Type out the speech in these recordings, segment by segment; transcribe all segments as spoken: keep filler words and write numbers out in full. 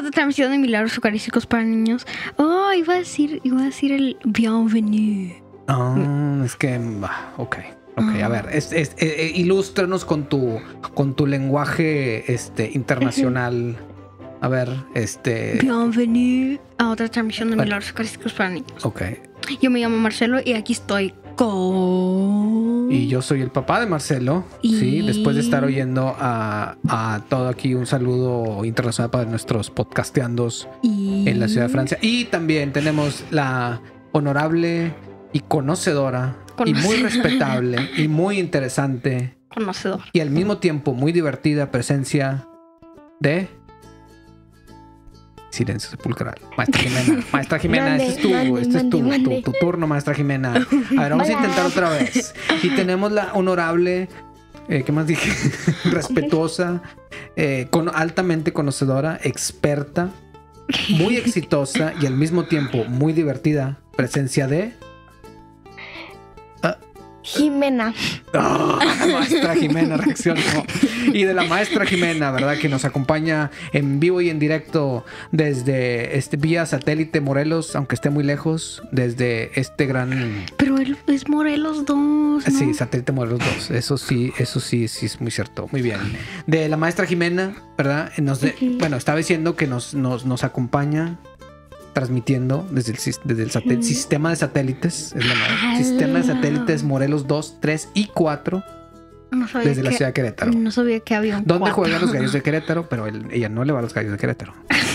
otra transmisión de Milagros Eucarísticos para niños. Oh, iba a decir, iba a decir el bienvenue. Ah, es que, ok. Ok, a ver, es, es, eh, ilústranos con tu, con tu lenguaje este, internacional. A ver, este... Bienvenue a otra transmisión de Bueno. Milagros Eucarísticos para niños. Ok. Yo me llamo Marcelo y aquí estoy con... Y yo soy el papá de Marcelo. Y- Sí, después de estar oyendo a, a todo aquí un saludo internacional para nuestros podcasteandos Y... en la ciudad de Francia. Y también tenemos la honorable y conocedora y muy Conocedora. respetable y muy interesante Conocedor. y al mismo tiempo muy divertida presencia de silencio sepulcral. Maestra Jimena, maestra Jimena, Mande, este es tu, mande, este es tu, mande, tu- mande. tu turno, maestra Jimena. A ver, vamos a Hola. intentar otra vez. Y tenemos la honorable, eh, ¿qué más dije? Respetuosa, eh, con, altamente conocedora, experta, muy exitosa y al mismo tiempo muy divertida presencia de Jimena. ¡Ah! Maestra Jimena reaccionó. Y de la maestra Jimena, ¿verdad? Que nos acompaña en vivo y en directo desde este vía satélite Morelos, aunque esté muy lejos, desde este gran... Pero él es Morelos dos, ¿no? Sí, satélite Morelos dos. Eso sí, eso sí, sí es muy cierto. Muy bien. De la maestra Jimena, ¿verdad? Nos de- Ujú. Bueno, estaba diciendo que nos, nos, nos acompaña transmitiendo desde el, sis- desde el satel- Ujú. sistema de satélites. Es la madre. Ah. Sistema de satélites Morelos dos, tres y cuatro No sabía desde la que- ciudad de Querétaro. No sabía que había un ¿Dónde cuatro. juegan los gallos de Querétaro? Pero él- ella no le va a los gallos de Querétaro.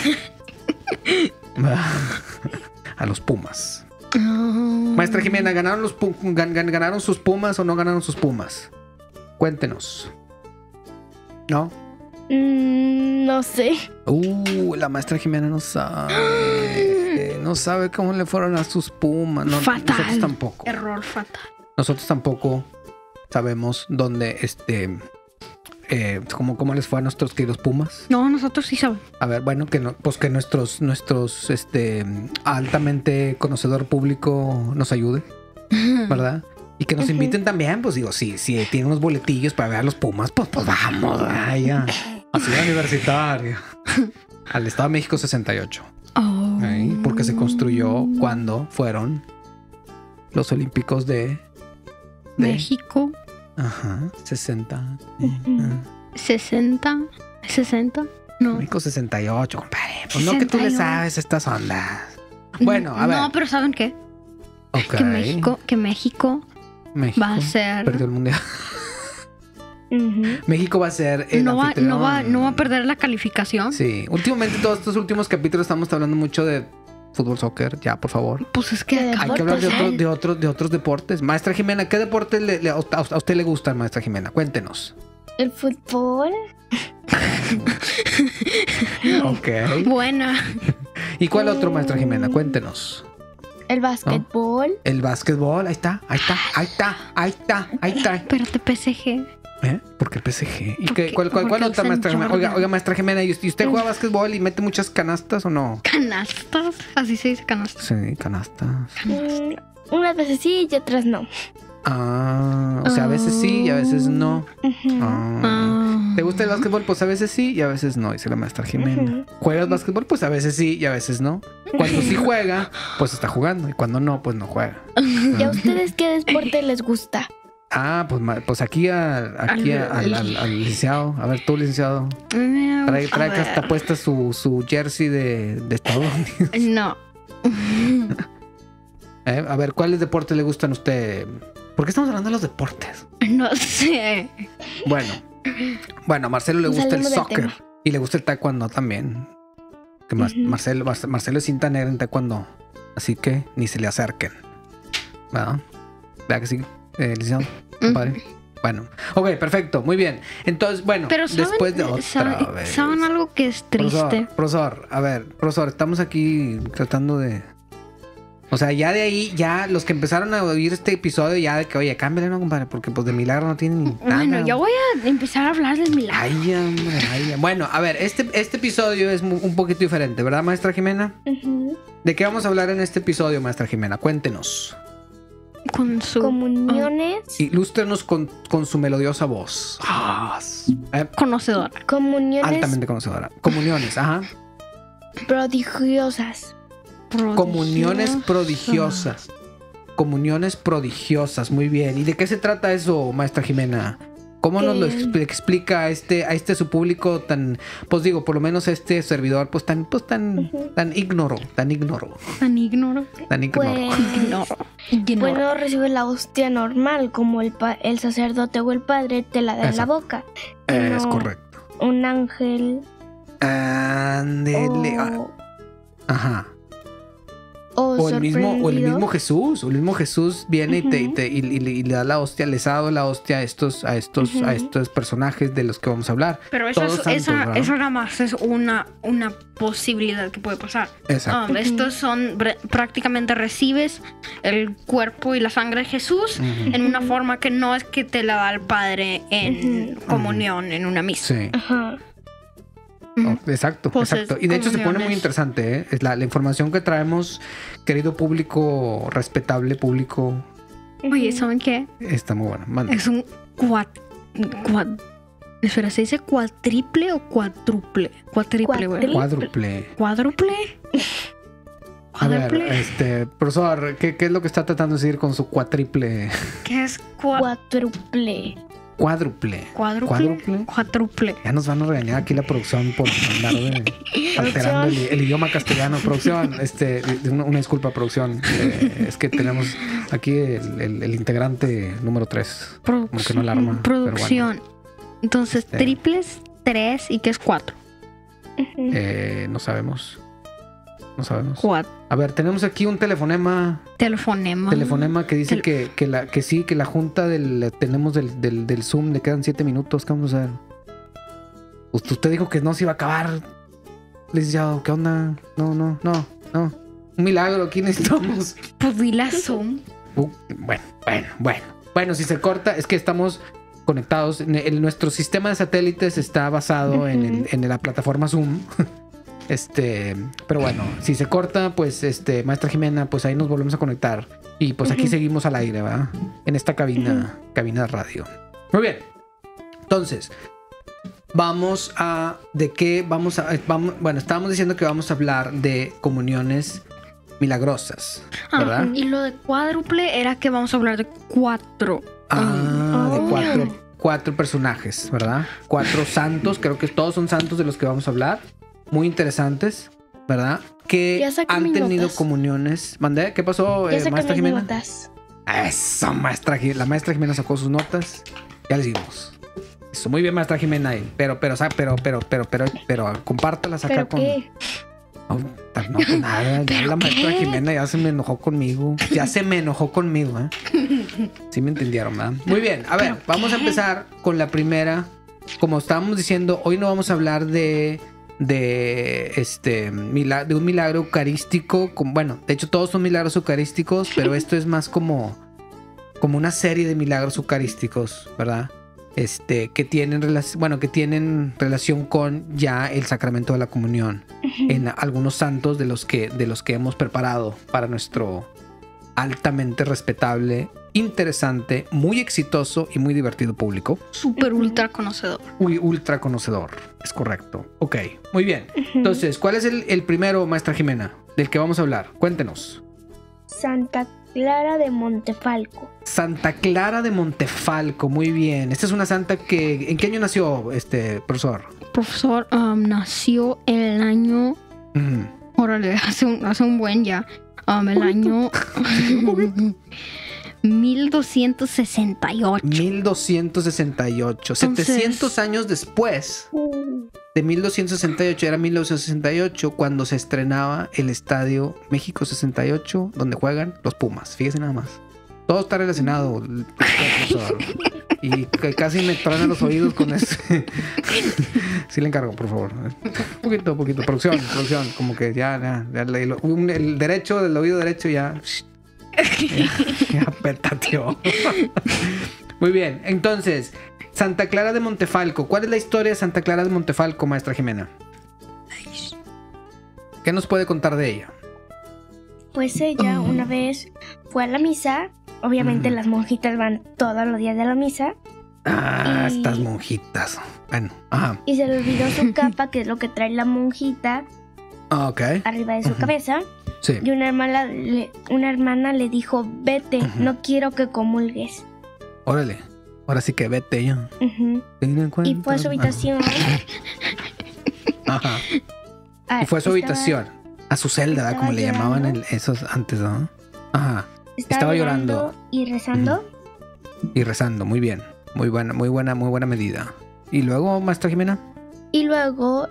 A los Pumas. Ah. Maestra Jimena, ¿ganaron, los pu- gan- gan- ¿ganaron sus Pumas o no ganaron sus Pumas? Cuéntenos. ¿No? Mm, no sé. Uh, la maestra Jimena no sabe. No sabe cómo le fueron a sus Pumas. No, Fatal. Nosotros tampoco. Error fatal. Nosotros tampoco sabemos dónde, este... Eh, cómo, cómo les fue a nuestros queridos Pumas. No, nosotros sí sabemos. A ver, bueno, que no, pues que nuestros, nuestros, este, altamente conocedor público nos ayude, ¿verdad? Y que nos Ujú. inviten también, pues digo, si, si tienen unos boletillos para ver a los Pumas, pues, pues vamos, vaya. A Ciudad Universitaria. Al Estado de México sesenta y ocho. Oh. ¿eh? Porque se construyó cuando fueron los Olímpicos de... de México Ajá, sesenta. Ujú. ah. sesenta. ¿sesenta? No. México sesenta y ocho, compadre. Pues no que tú le sesenta y ocho. sabes estas ondas. Bueno, a ver. No, pero ¿saben qué? Ok. Que México, que México México va a ser... perdió el mundial. Ujú. México va a ser el No va, anfitrión. no, va, no va a perder la calificación. Sí, últimamente todos estos últimos capítulos estamos hablando mucho de fútbol, soccer. Ya, por favor. Pues es que ¿Qué acá- Hay que hablar de, Deportes, otro- de, otros, de otros deportes. Maestra Jimena, ¿qué deporte le- le- a a usted le gusta, maestra Jimena? Cuéntenos. El fútbol. Ok. buena. ¿Y cuál otro, maestra Jimena? Cuéntenos. El básquetbol. El básquetbol, ahí está, ahí está, ahí está, ahí está, ahí está. Espérate, P S G. ¿Eh? ¿Por qué el P S G? ¿Y Porque- qué, cuál, cuál, cuál porque otra, el maestra San Jimena? Oiga, Jordan. oiga, maestra Jimena, ¿y usted, y usted juega básquetbol y mete muchas canastas o no? Canastas. Así se dice canastas. Sí, canastas. Mm, unas veces sí y otras no. Ah, o sea, a veces sí y a veces no. Ujú. Ah. Ah. ¿Te gusta el básquetbol? Pues a veces sí y a veces no, dice la maestra Jimena. Ujú. ¿Juegas básquetbol? Pues a veces sí y a veces no. Cuando sí juega, pues está jugando. Y cuando no, pues no juega. ¿Y a ustedes qué deporte les gusta? Ah, pues, ma- pues aquí, a- aquí a- al, al- al licenciado. A ver, tú, licenciado. Eh, Trae, a trae que ver. hasta puesta su, su jersey de, de Estados Unidos. No. Eh, A ver, ¿cuáles deportes le gustan a usted? ¿Por qué estamos hablando de los deportes? No sé. Bueno, bueno, a Marcelo le Nos gusta el salimos del soccer tema. y le gusta el taekwondo también. Que Mar- Ujú. Marcelo, Mar- Marcelo es cinta negra en taekwondo, así que ni se le acerquen. ¿Verdad? ¿Verdad que sí, eh, licenciado? Compadre? Bueno, ok, perfecto, muy bien. Entonces, bueno, Pero ¿saben, después de otra ¿saben, vez. ¿saben algo que es triste? Profesor, profesor, a ver, profesor, estamos aquí tratando de... O sea, ya de ahí, ya los que empezaron a oír este episodio, ya de que, oye, cámbiale, ¿no, compadre? Porque pues de milagro no tienen ni nada. Bueno, yo voy a empezar a hablar del milagro. Ay, hombre, ay. Bueno, a ver, este, este episodio es mu- un poquito diferente, ¿verdad, maestra Jimena? Ujú. ¿De qué vamos a hablar en este episodio, maestra Jimena? Cuéntenos. Con su Comuniones. Ilústrenos con, con su melodiosa voz. Ah, eh, conocedora. Comuniones altamente conocedora. Comuniones, ajá. Prodigiosas. Comuniones Prodigiosa. prodigiosas. Comuniones prodigiosas, muy bien. ¿Y de qué se trata eso, maestra Jimena? ¿Cómo nos lo Que- expl- explica a este, a este su público tan, pues digo, por lo menos a este servidor, pues tan, pues tan, Ujú. tan ignoro, tan ignoro, Tan ignoro. tan ignoro? Pues, Ignoro. Ignoro. bueno, recibe la hostia normal, como el, pa- el sacerdote o el padre te la da en la Exacto. boca. es no. correcto. Un ángel Ándele. ah, o, Ajá. o, O el mismo, o el sorprendido. mismo Jesús, o el mismo Jesús viene y, te, y, Ujú. te- y- y- y le da la hostia, les ha dado la hostia a estos, a estos, a Ujú. estos personajes de los que vamos a hablar. Pero eso, Todos es, santos, esa, ¿verdad? eso nada más es una, una posibilidad que puede pasar. Exacto. Um, estos son bre- prácticamente recibes el cuerpo y la sangre de Jesús Ujú. en una forma que no es que te la da el Padre en Ujú. comunión, en una misa. Sí. Ajá. Ujú. Oh, exacto, Pues exacto. es Y de hecho se pone muy comuniones. interesante, ¿eh? Es la, la información que traemos, querido público, respetable público, Oye, Ujú. ¿saben qué? está muy buena. Manda. Es un cuat... cuat- Espera, ¿se dice cuatriple o cuádruple? Cuatriple, güey. Cuatri- Cuádruple. ¿Cuádruple? A ver, ¿Cuádruple? este, profesor, ¿qué, qué es lo que está tratando de decir con su cuatriple? ¿Qué es cua- Cuádruple. Cuádruple. cuádruple? Cuádruple. Cuádruple. Ya nos van a regañar aquí la producción por andar de- alterando el, el idioma castellano. Producción, este, de- una, una disculpa, producción. Eh, es que tenemos aquí el, el- el integrante número tres. Como que no alarma, pero Producción. Entonces, Este- triples, tres y ¿qué es cuatro? Ujú. Eh, no sabemos. No sabemos. Cuatro. A ver, tenemos aquí un telefonema. Telefonema. Telefonema que dice Tel- que, que, la, que sí, que la junta del tenemos del, del, del Zoom le quedan siete minutos. ¿Qué vamos a hacer? Usted, usted dijo que no se iba a acabar. Licenciado, ¿qué onda? No, no, no, no. Un milagro, aquí necesitamos. Pues di la Zoom. Uh, bueno, bueno, bueno. Bueno, si se corta, es que estamos conectados. En el- nuestro sistema de satélites está basado en, el- en la plataforma Zoom. Este, pero bueno, si se corta, pues este, maestra Jimena, pues ahí nos volvemos a conectar. Y pues aquí Ujú. seguimos al aire, ¿va? En esta cabina, cabina de radio. Muy bien. Entonces, vamos a. ¿De qué vamos a.? Vamos, bueno, estábamos diciendo que vamos a hablar de comuniones milagrosas, ¿verdad? Ah, y lo de cuádruple era que vamos a hablar de cuatro. Ah, de Oh. cuatro, cuatro personajes, ¿verdad? Cuatro santos, creo que todos son santos de los que vamos a hablar. Muy interesantes, ¿verdad? Que Ya saqué han mis tenido notas. comuniones. ¿Mandé? ¿Qué pasó, Ya eh, saqué maestra mis Jimena? notas. Eso, maestra Jimena. La maestra Jimena sacó sus notas. Ya les dimos. Eso, muy bien, maestra Jimena. Pero, pero, sa- pero, pero, pero, pero, pero, compártalas acá ¿Pero con. qué? No, no, pues nada, ya la maestra qué? Jimena ya se me enojó conmigo. Ya se me enojó conmigo, ¿eh? Sí me entendieron, ¿verdad? Muy bien, a ver, ¿Pero vamos a qué? empezar con la primera. Como estábamos diciendo, hoy no vamos a hablar de de este mila- de un milagro eucarístico. Como, bueno, de hecho todos son milagros eucarísticos, pero esto es más como como una serie de milagros eucarísticos, ¿verdad? Este, que tienen relación, bueno, que tienen relación con ya el sacramento de la comunión en algunos santos de los que de los que hemos preparado para nuestro altamente respetable, interesante, muy exitoso y muy divertido público. Súper ultra conocedor. Uy, ultra conocedor, es correcto. Ok, muy bien. Entonces, ¿cuál es el, el primero, maestra Jimena, del que vamos a hablar? Cuéntenos. Santa Clara de Montefalco. Santa Clara de Montefalco, muy bien. Esta es una santa que... ¿En qué año nació este profesor? Profesor um, nació el año. Ujú. Órale, hace un, hace un buen ya. Um, el año. mil doscientos sesenta y ocho. mil doscientos sesenta y ocho. Entonces- setecientos años después de mil doscientos sesenta y ocho, era mil novecientos sesenta y ocho cuando se estrenaba el Estadio México sesenta y ocho, donde juegan los Pumas. Fíjese nada más. Todo está relacionado. profesor. Y que casi me truenan los oídos con eso. Sí le encargo, por favor. Un poquito, un poquito. Producción, producción. Como que ya, ya, ya le- lo- un- el derecho, del oído derecho ya... Ya, ya petateó. Muy bien. Entonces, Santa Clara de Montefalco. ¿Cuál es la historia de Santa Clara de Montefalco, maestra Jimena? ¿Qué nos puede contar de ella? Pues ella Oh. una vez fue a la misa. Obviamente Ujú. las monjitas van todos los días de la misa. Ah, Y- estas monjitas. Bueno, ajá. Y se le olvidó su capa, que es lo que trae la monjita. Ah, ok. arriba de su Ujú. cabeza. Sí. Y una hermana, le, una hermana le dijo, vete, Ujú. no quiero que comulgues. Órale. Ahora sí que vete ya. Ujú. Ten en Y cuenta. fue a su habitación. Ajá. Ah, Y fue a su estaba- habitación. A su celda, ¿verdad? estaba Como le llamaban llorando. el- esos antes, ¿no? Ajá. Estaba, Estaba llorando, llorando. y rezando. Y rezando. Muy bien. Muy buena, muy buena, muy buena medida. Y luego, maestra Jimena. Y luego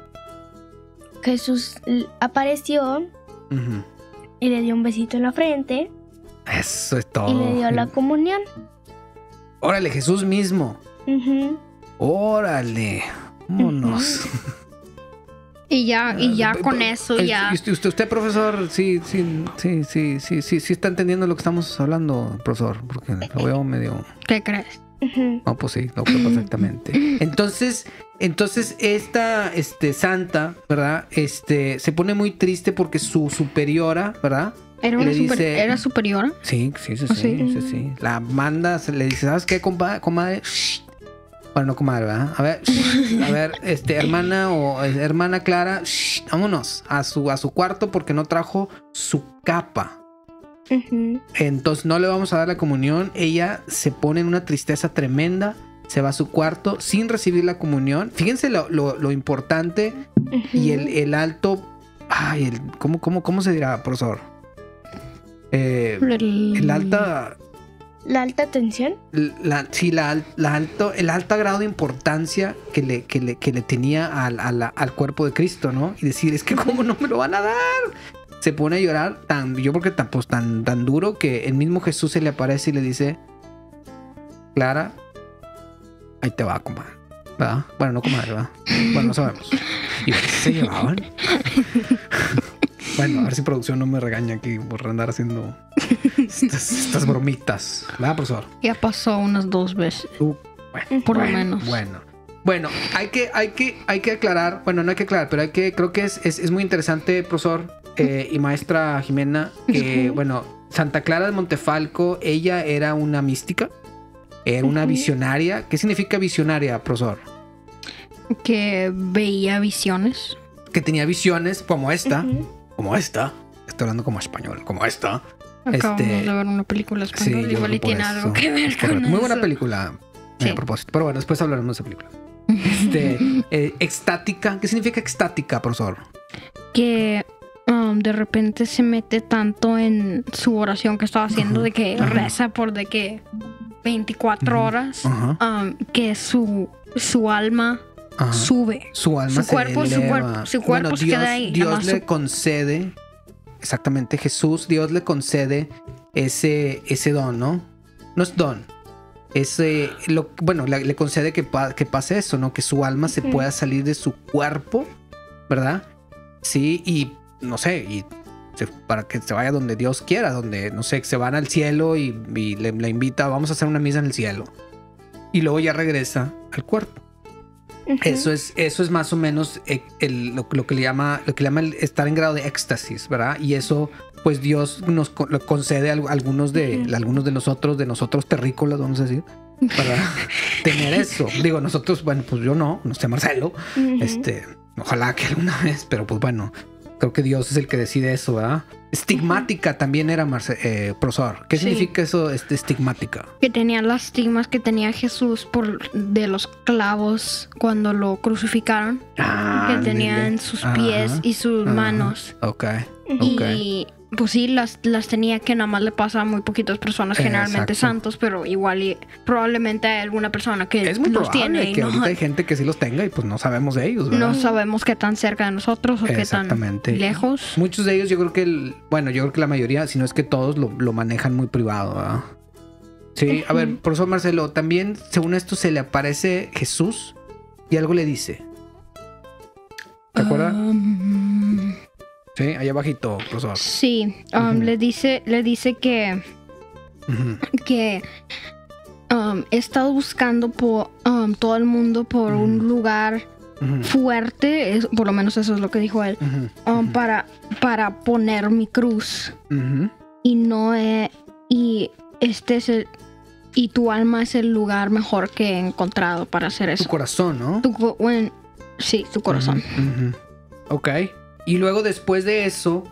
Jesús l- apareció Ujú. y le dio un besito en la frente Eso es todo. y le dio la comunión. Órale, Jesús mismo. Ujú. Órale. Vámonos. Y ya, y ya Eh, con eso eh, ya. y Usted, usted, usted, profesor, sí, sí, sí, sí, sí, sí, sí está entendiendo lo que estamos hablando, profesor, porque lo veo medio. ¿Qué crees? Ujú. No, pues sí, lo veo perfectamente. Entonces, entonces esta, este, santa, ¿verdad? Este, se pone muy triste porque su superiora, ¿verdad? ¿Era, una Le super- dice- ¿Era superior? Sí, sí, sí, ¿Ah, sí, sí? sí, sí. La manda, se le dice, ¿sabes qué, compa- comadre? Shh. Bueno, no comadre, ¿verdad? A ver, shh. A ver, este, hermana o eh, hermana Clara, shh, vámonos a su, a su cuarto porque no trajo su capa. Ujú. Entonces no le vamos a dar la comunión. Ella se pone en una tristeza tremenda, se va a su cuarto sin recibir la comunión. Fíjense lo, lo, lo importante Ujú. y el, el alto... Ay, el, ¿cómo, cómo, ¿cómo se dirá, profesor? Eh, El, el alta... La alta tensión. La, sí, la, al- la alto, el alto grado de importancia que le, que le, que le tenía al, a la- al cuerpo de Cristo, ¿no? Y decir, es que cómo no me lo van a dar. Se pone a llorar tan, yo creo que tan, pues, tan, tan duro que el mismo Jesús se le aparece y le dice, Clara, ahí te va, comadre. ¿Verdad? Bueno, no comadre, ¿verdad? Bueno, no sabemos. ¿Y por qué se llevaban? Bueno, a ver si producción no me regaña aquí por andar haciendo estas, estas bromitas. ¿Verdad, profesor? Ya pasó unas dos veces. Uh, bueno, Por lo bueno, menos. Bueno, bueno, hay que, hay que, hay que aclarar. Bueno, no hay que aclarar, pero hay que, creo que es, es, es muy interesante, profesor eh, y maestra Jimena, que Ujú. bueno, Santa Clara de Montefalco, ella era una mística, era una Ujú. visionaria. ¿Qué significa visionaria, profesor? Que veía visiones. Que tenía visiones como esta, Ujú. como esta. Estoy hablando como español, como esta. Acabamos Este- de ver una película española. yo Igual creo y por tiene eso. algo que ver Es con correcto. Muy buena eso. película. eh, Sí. A propósito. Pero bueno, después hablaremos de esa película. Este, eh, extática. ¿Qué significa extática, profesor? Que um, de repente se mete tanto en su oración que estaba haciendo, Ajá, de que ajá. reza por de que veinticuatro Ujú, horas, Ajá. um, que su, su alma Ajá. sube. Su alma Su se cuerpo- su eleva. cuerpo- su cuerpo Bueno, se Dios, queda ahí, Dios nada más le su- concede, exactamente, Jesús, Dios le concede ese, ese don, ¿no? No es don. Ese, lo, bueno, le, le concede que, pa- que pase eso, ¿no? Que su alma se Ujú. pueda salir de su cuerpo, ¿verdad? Sí, y no sé, y se- para que se vaya donde Dios quiera, donde, no sé, que se van al cielo y, y le, le invita, vamos a hacer una misa en el cielo. Y luego ya regresa al cuerpo. Ujú. Eso es, eso es más o menos eh, el- lo, lo que le llama, lo que le llama el estar en grado de éxtasis, ¿verdad? Y eso, pues Dios nos co- lo concede a al- algunos de, Ujú. algunos de nosotros, de nosotros terrícolas, vamos a decir, para tener eso. Digo, nosotros, bueno, pues yo no, no sé, Marcelo, Ujú. este, ojalá que alguna vez, pero pues bueno, creo que Dios es el que decide eso, ¿verdad? Estigmática también era, Marce- eh, profesor. ¿Qué Sí. significa eso, este, estigmática? Que tenía las estigmas que tenía Jesús por de los clavos cuando lo crucificaron. Ah, que tenía en sus pies y sus ajá. manos. Ok, Ujú. ok. Y pues sí, las, las tenía que nada más le pasa a muy poquitas personas, generalmente Exacto. santos, pero igual y probablemente hay alguna persona que Es muy los probable tiene y que no, ahorita hay gente que sí los tenga y pues no sabemos de ellos, ¿verdad? no sabemos qué tan cerca de nosotros o qué tan Exactamente. lejos. Muchos de ellos yo creo que, el, bueno, yo creo que la mayoría, si no es que todos, lo, lo manejan muy privado, ¿verdad? Sí, a ver, Ujú. profesor Marcelo, también según esto se le aparece Jesús y algo le dice. ¿Te acuerdas? Um, Sí, allá abajito, profesor. sí, um, Ujú. le dice, le dice que, Ujú, que um, he estado buscando por um, todo el mundo por Ujú. un lugar ujú, fuerte, es- por lo menos eso es lo que dijo él, ujú, um, ujú, para, para poner mi cruz. ujú. Y no he, y este es el, y tu alma es el lugar mejor que he encontrado para hacer Tu eso. corazón, ¿no? Tu, co- bueno, sí, tu corazón. Ujú, ujú. Ok. Y luego después de eso,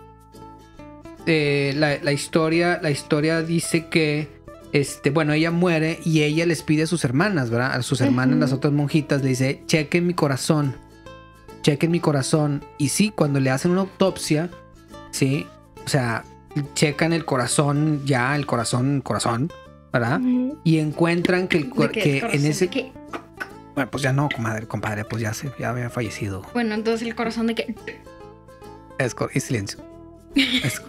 eh, la, la historia, la historia dice que, este, bueno, ella muere y ella les pide a sus hermanas, ¿verdad? A sus hermanas, Ujú. las otras monjitas, le dice, chequen mi corazón, chequen mi corazón. Y sí, cuando le hacen una autopsia, sí, o sea, checan el corazón, ya, el corazón, corazón, ¿verdad? Ujú. Y encuentran que, el, ¿De cor- qué que es corazón? en ese... ¿De qué? Bueno, pues ya no, comadre, compadre, pues ya se, ya había fallecido. Bueno, entonces el corazón de que... Es cor- y silencio. Es-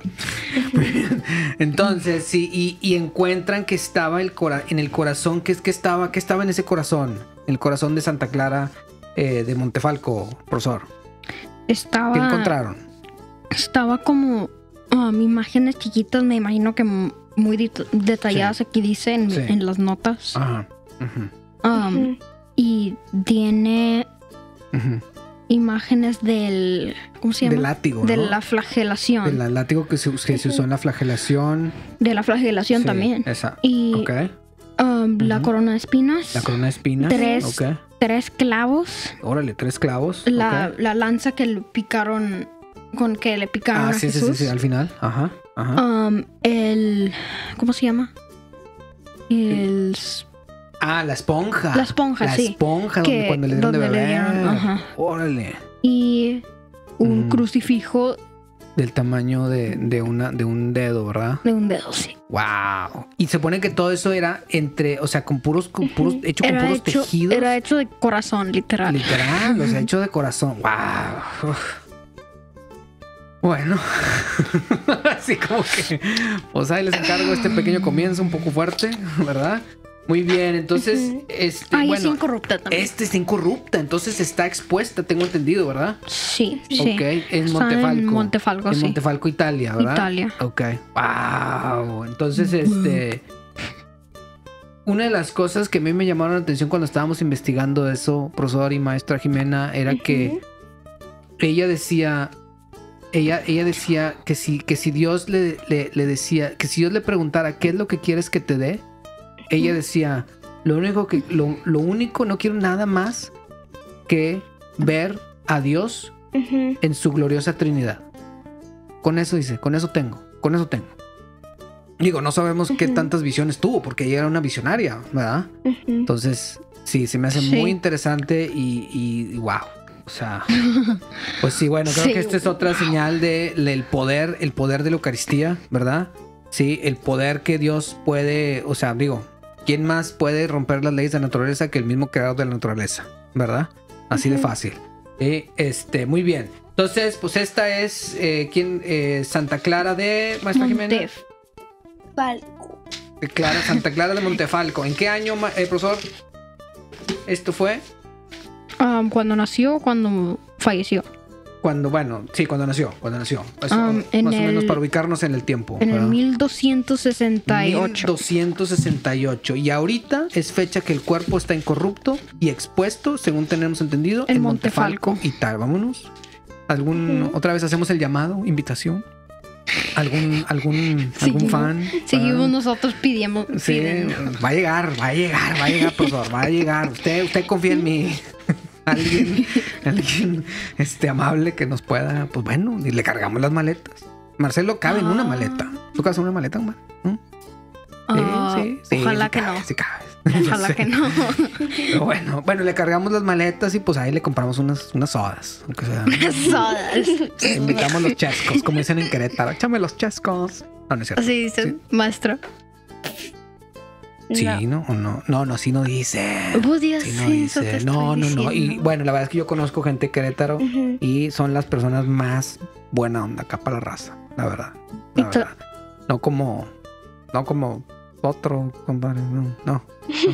Entonces, sí, y, y encuentran que estaba el cora en el corazón, que es que estaba, que estaba en ese corazón, el corazón de Santa Clara eh, de Montefalco, profesor. Estaba... ¿Qué encontraron? Estaba como um, imágenes chiquitas, me imagino que m- muy det- detalladas, Sí. aquí dice en, Sí. en las notas. Ajá. Ujú, Um, Ujú. Y tiene ujú. imágenes del... ¿Cómo se llama? Del látigo, De ¿no? la flagelación. Del látigo que se, que se usó en la flagelación. De la flagelación Sí, también. Esa. Y Ok. um, la Ujú. corona de espinas. La corona de espinas. Tres. Ok. Tres clavos. Órale, tres clavos. La, ok. la lanza que le picaron... Con que le picaron Ah, a sí, sí, Jesús. sí, sí, al final. Ajá. Ajá. Um, el... ¿Cómo se llama? El... Ah, la esponja. La esponja, la sí. esponja donde, Que- cuando le dieron de donde le beber. dieron, ajá. Órale. Y un Ujú. crucifijo Del tamaño de, de, una, de un dedo, ¿verdad? de un dedo, sí. Wow. Y se pone que todo eso era entre, o sea, con puros, con puros, hecho con Era puros hecho, tejidos. era hecho de corazón, literal. Literal, o sea, hecho de corazón. Wow. Uf. Bueno, así como que, pues ahí les encargo este pequeño comienzo un poco fuerte, ¿verdad? Muy bien, entonces, Ujú. este, Ay, es bueno, incorrupta también. este está incorrupta, entonces está expuesta, tengo entendido, ¿verdad? Sí, sí. Ok, en Está Montefalco. en Montefalco, En sí. Montefalco, Italia, ¿verdad? Italia. Ok. Wow. Entonces, este. Una de las cosas que a mí me llamaron la atención cuando estábamos investigando eso, profesor y maestra Jimena, era que ella decía. Ella, ella decía que si, que si Dios le, le, le decía, que si Dios le preguntara qué es lo que quieres que te dé, ella decía, lo único que, lo, lo único, no quiero nada más que ver a Dios Ujú. en su gloriosa Trinidad. Con eso dice, con eso tengo, con eso tengo. Digo, no sabemos qué Ujú. tantas visiones tuvo, porque ella era una visionaria, ¿verdad? Ujú. Entonces, sí, se me hace Sí. muy interesante y, y, y wow. O sea, pues sí, bueno, creo Sí, que esta es otra señal de, del poder, el poder de la Eucaristía, ¿verdad? Sí, el poder que Dios puede, o sea, digo, ¿quién más puede romper las leyes de la naturaleza que el mismo creador de la naturaleza, ¿verdad? Así de Ujú. fácil. Y, este, muy bien. Entonces, pues esta es, eh, ¿quién? Eh, Santa Clara de, maestra Jimena. Montef. Falco. Clara, Santa Clara de Montefalco. ¿En qué año, ma- eh, profesor? Esto fue Um, cuando nació, cuando falleció. cuando, bueno, sí, cuando nació, cuando nació. Eso, Um, en más o menos el- para ubicarnos en el tiempo. En el ¿verdad? mil doscientos sesenta y ocho. mil doscientos sesenta y ocho. Y ahorita es fecha que el cuerpo está incorrupto y expuesto, según tenemos entendido, En en Montefalco. Montefalco y tal. Vámonos. ¿Algún, Ujú. otra vez hacemos el llamado, invitación? ¿Algún, algún, Sí. algún fan? Seguimos Ah, nosotros pidiendo. Sí, pidiendo. va a llegar, va a llegar, va a llegar, profesor, va a llegar. Usted, usted confía en mí. Alguien, alguien este, amable que nos pueda, pues bueno, y le cargamos las maletas. Marcelo cabe en una Ah. maleta. ¿Tú cabes en una maleta, Omar? ¿Mm? Ah, sí, sí, ojalá sí que cabes, no. sí cabes. Ojalá Sí. que no. Pero bueno, bueno, le cargamos las maletas y pues ahí le compramos unas, unas sodas. Aunque sea. Sodas. Le invitamos los chescos, como dicen en Querétaro. Échame los chescos. No, no es cierto. Así dice, Sí. maestro. Sí, No. ¿no? ¿O no? No, no, sí no dice. Vos digas Sí, no eso, te dice. estoy No, no, no. Y diciendo. bueno, la verdad es que yo conozco gente de Querétaro Ujú. y son las personas más buena onda acá para la raza, la verdad. La Y to- verdad. No como, no como otro, compadre. No, no,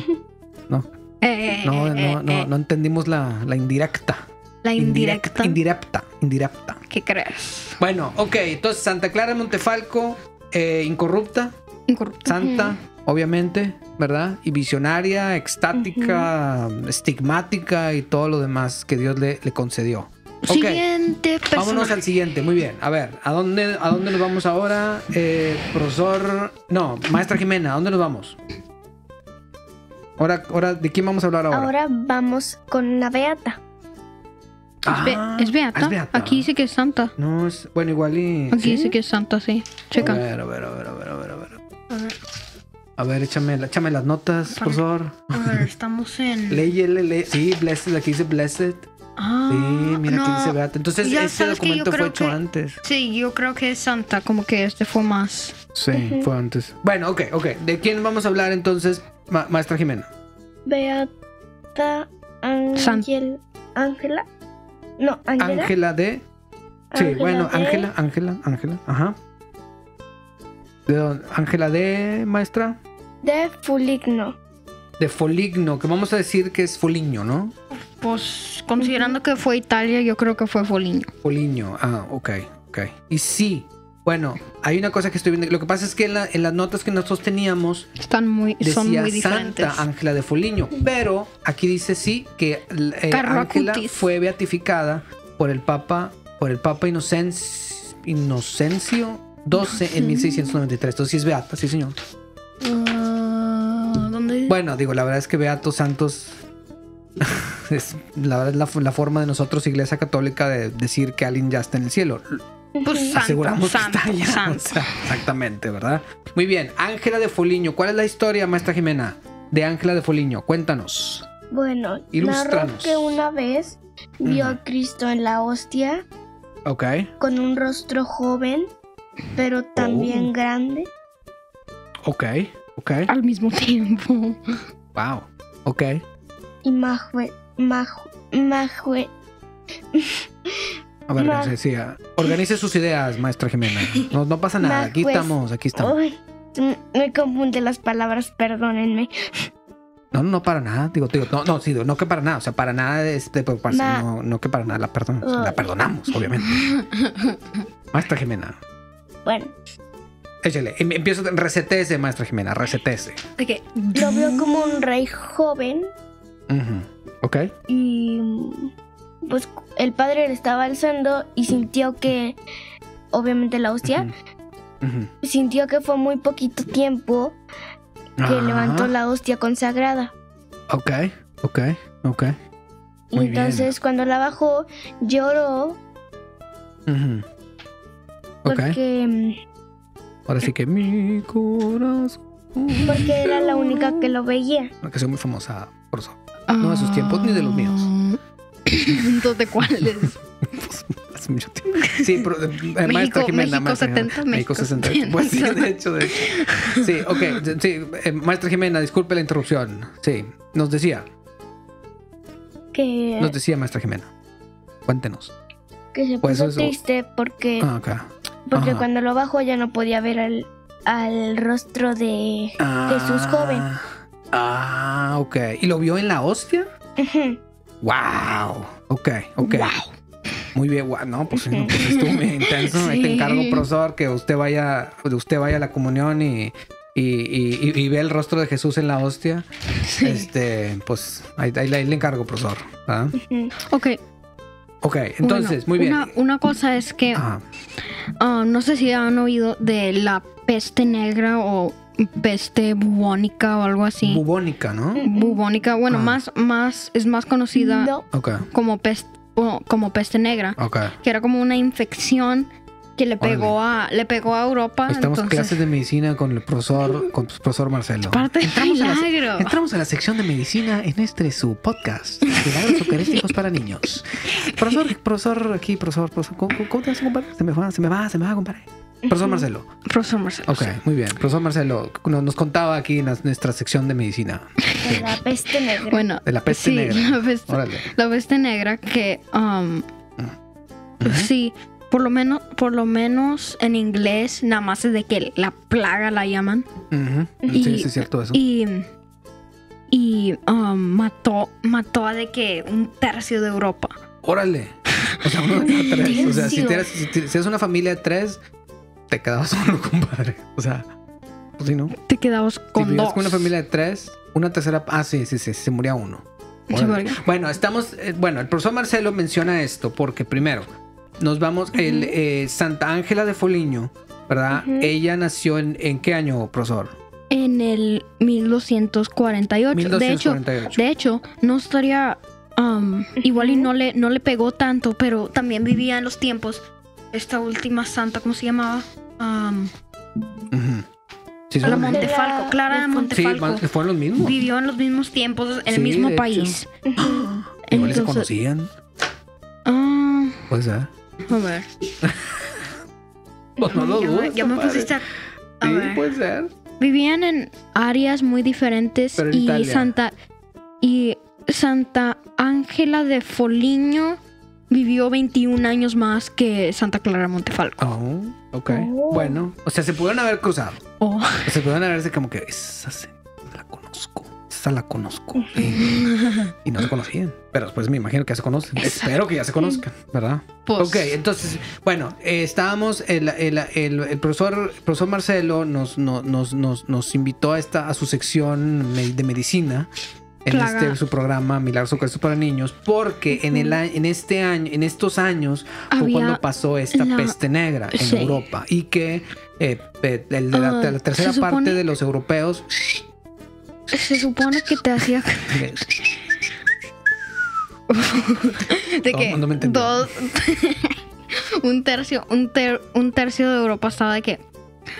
Eh, no, eh, no, eh, no, eh. no entendimos la, la indirecta. La indirecta. Indirecta, indirecta. ¿Qué crees? Bueno, ok, entonces Santa Clara de Montefalco, eh, incorrupta, Incorrupto. santa, obviamente, ¿verdad? Y visionaria, extática, estigmática y todo lo demás que Dios le, le concedió. Ok, Siguiente persona. vámonos al siguiente. Muy bien. A ver, ¿a dónde, a dónde nos vamos ahora? Eh, profesor... No, maestra Jimena, ¿a dónde nos vamos? Ahora, ahora, ¿de quién vamos a hablar ahora? Ahora vamos con una beata. Es, be- Ah, es beata. es beata. Aquí dice que es santa. No, es... Bueno, igual y... Aquí ¿sí? dice que es santa, sí. Checa. A ver, a ver, a ver, a ver, a ver, a ver. A ver, A ver, échame, échame las notas, por favor. a ver, estamos en... Léyele, lee. Sí, Blessed, aquí dice Blessed. Ah, Sí, mira, aquí no. dice Beata. Entonces, Ya este sabes que yo documento fue creo hecho que- antes. Sí, yo creo que es santa, como que este fue más... Sí, Ujú. fue antes. Bueno, ok, ok. ¿De quién vamos a hablar entonces, ma- maestra Jimena? Beata Ángel. Ángela. No, Ángela. Ángela de... Sí, Ángela bueno, de- Ángela, Ángela, Ángela, ajá. ¿De dónde? Ángela de, maestra? De Foligno. De Foligno, que vamos a decir que es Foligno, ¿no? Pues, considerando que fue Italia, yo creo que fue Foligno. Foligno, ah, ok, ok. Y sí, bueno, hay una cosa que estoy viendo. Lo que pasa es que en, la- en las notas que nosotros teníamos Están muy, son decía muy diferentes. Santa Ángela de Foligno, pero aquí dice sí que eh, Carlo Ángela Acutis. fue beatificada por el Papa, por el Papa Inocencio, Inocencio doce en mil seiscientos noventa y tres. Entonces sí es beata, sí señor. Ah, ¿Dónde? Bueno, digo, la verdad es que beatos santos es la verdad es la, la forma de nosotros, Iglesia Católica, de decir que alguien ya está en el cielo. Pues santo, Aseguramos santo, que está allá. santo. O sea, exactamente, ¿verdad? Muy bien, Ángela de Foligno. ¿Cuál es la historia, maestra Jimena, de Ángela de Foligno? Cuéntanos. Bueno, narró Ilústranos. que una vez vio Ujú. a Cristo en la hostia Ok. con un rostro joven, pero también Oh. grande. Ok, ok. Al mismo tiempo. Wow. Ok. Y majue, majue, majue, A ver, Ma- sí, sí, ah, organice sus ideas, maestra Jimena. No, no pasa nada. Aquí Majues- estamos, aquí estamos. Uy, m- me confunde las palabras, perdónenme. No, no, para nada. Digo, digo, no, no, sí, digo, no que para nada. O sea, para nada de, de preocuparse. Ma- No, no que para nada la perdonamos. La Uy. perdonamos, obviamente. Maestra Jimena. Bueno, Échale. Em- Empiezo. Resetese, maestra Jimena. Resetese. ¿De qué? lo vio como un rey joven Ujú. Ok. y pues el padre le estaba alzando y sintió que, obviamente la hostia, Ujú. Ujú. sintió que fue muy poquito tiempo que Ajá. levantó la hostia consagrada. Ok, ok, ok. Y Muy bien. entonces cuando la bajó lloró Ujú. Ok. porque, Ahora sí que mi corazón. porque era la única que lo veía. Una canción muy famosa, por eso. No de sus tiempos ni de los míos. Entonces, ¿de cuáles? Pues, hace mucho tiempo. Sí, pero eh, maestra México- Jimena. México maestra Jimena. setenta, México México sesenta. setenta. Pues sí, de hecho, de hecho. Sí, ok. Sí, eh, maestra Jimena, disculpe la interrupción. Sí, nos decía. Que, Nos decía, maestra Jimena. Cuéntenos. que se pues puso eso- triste porque, Ah, ok. porque Ajá. cuando lo bajó ya no podía ver al, al rostro de Jesús joven. Ah, ok. ¿Y lo vio en la hostia? Ujú. Wow. Ok, ok. Muy bien, guau. No, pues, no, pues estuvo muy intenso. Ahí te Sí. encargo, profesor, que usted vaya, usted vaya a la comunión y, y, y, y- y ve el rostro de Jesús en la hostia. Sí. Este, pues ahí, ahí, ahí le encargo, profesor. ¿verdad? Ujú. Ok. Ok, entonces, bueno, muy bien. Una, una cosa es que Ajá. ah, no sé si han oído de la peste negra o peste bubónica o algo así. Bubónica, ¿no? Bubónica, bueno, Ah. más, más, es más conocida No, Ok, como peste, o como peste negra, ok. que era como una infección que le pegó a, le pegó a Europa. Ahí estamos en entonces, clases de medicina con el profesor, con el profesor Marcelo. parte de Entramos a, la, milagro. entramos a la sección de medicina en este su podcast, Milagros Eucarísticos para Niños. Profesor, profesor, aquí, profesor, profesor, ¿cómo, cómo te vas a compadre? Se me va, se me va, se me va, compadre. Profesor Marcelo. Profesor Marcelo. Ok, muy bien. Profesor Marcelo nos, nos contaba aquí en la- nuestra sección de medicina de la peste negra. Bueno, de la peste sí, negra. La peste, Órale. la peste negra que, um, Ujú. sí, por lo menos, por lo menos en inglés, nada más es de que la plaga la llaman. Ujú. Y- Sí, sí, es cierto eso. Y, y um, mató, mató a de que un tercio de Europa. Órale. O sea, uno de cada tres. O sea, si, Tercio. tienes, si, tienes- si eres una familia de tres, te quedabas solo, compadre. O sea, pues sí, ¿no? Te quedabas Si con vivías dos. con una familia de tres, una tercera. Ah, sí, sí, sí, se moría uno. Se Órale. moría. Bueno, estamos. eh, bueno, el profesor Marcelo menciona esto porque primero nos vamos. El eh, Santa Ángela de Foligno, ¿verdad? Ujú. Ella nació en, ¿en qué año, profesor? En el mil doscientos cuarenta y ocho. mil De hecho, doscientos cuarenta y ocho. de hecho, no estaría um, igual y no le, no le pegó tanto, pero también vivía en los tiempos. Esta última santa, ¿cómo se llamaba? Um, uh-huh. Sí, la son- Montefalco, La- Clara de sí, Montefalco. más- fueron los mismos. Vivió en los mismos tiempos, en el Sí, mismo de país. Igual se Entonces- conocían. Ah, Pues, ¿eh? a ver. Pues no lo ya, dudes, ya me compadre. pusiste a, a Sí, ver. puede ser. Vivían en áreas muy diferentes Pero en y Italia. Santa y Santa Ángela de Foligno vivió veintiún años más que Santa Clara Montefalco. Oh, ok. Oh. Bueno, o sea, se pudieron haber cruzado. Oh. O se pudieron haberse como que esa se- la conozco. Esa la conozco. Sí. Y no se conocían. Pero después me imagino que ya se conocen. Espero que ya se conozcan, ¿verdad? Pues, Ok, entonces, bueno, eh, estábamos, el, el, el, el profesor, el profesor Marcelo nos, nos, nos, nos, nos invitó a, esta, a su sección me- de medicina en Claro. este su programa Milagros Ocultos para Niños, porque en, el, a- en este año, en estos años, fue Había cuando pasó esta la- peste negra en sí. Europa y que eh, eh, el de la, Ah, de la tercera se supone- parte de los europeos se supone que te hacía de No, que no me entendió. dos un tercio un, ter- un tercio de Europa estaba de que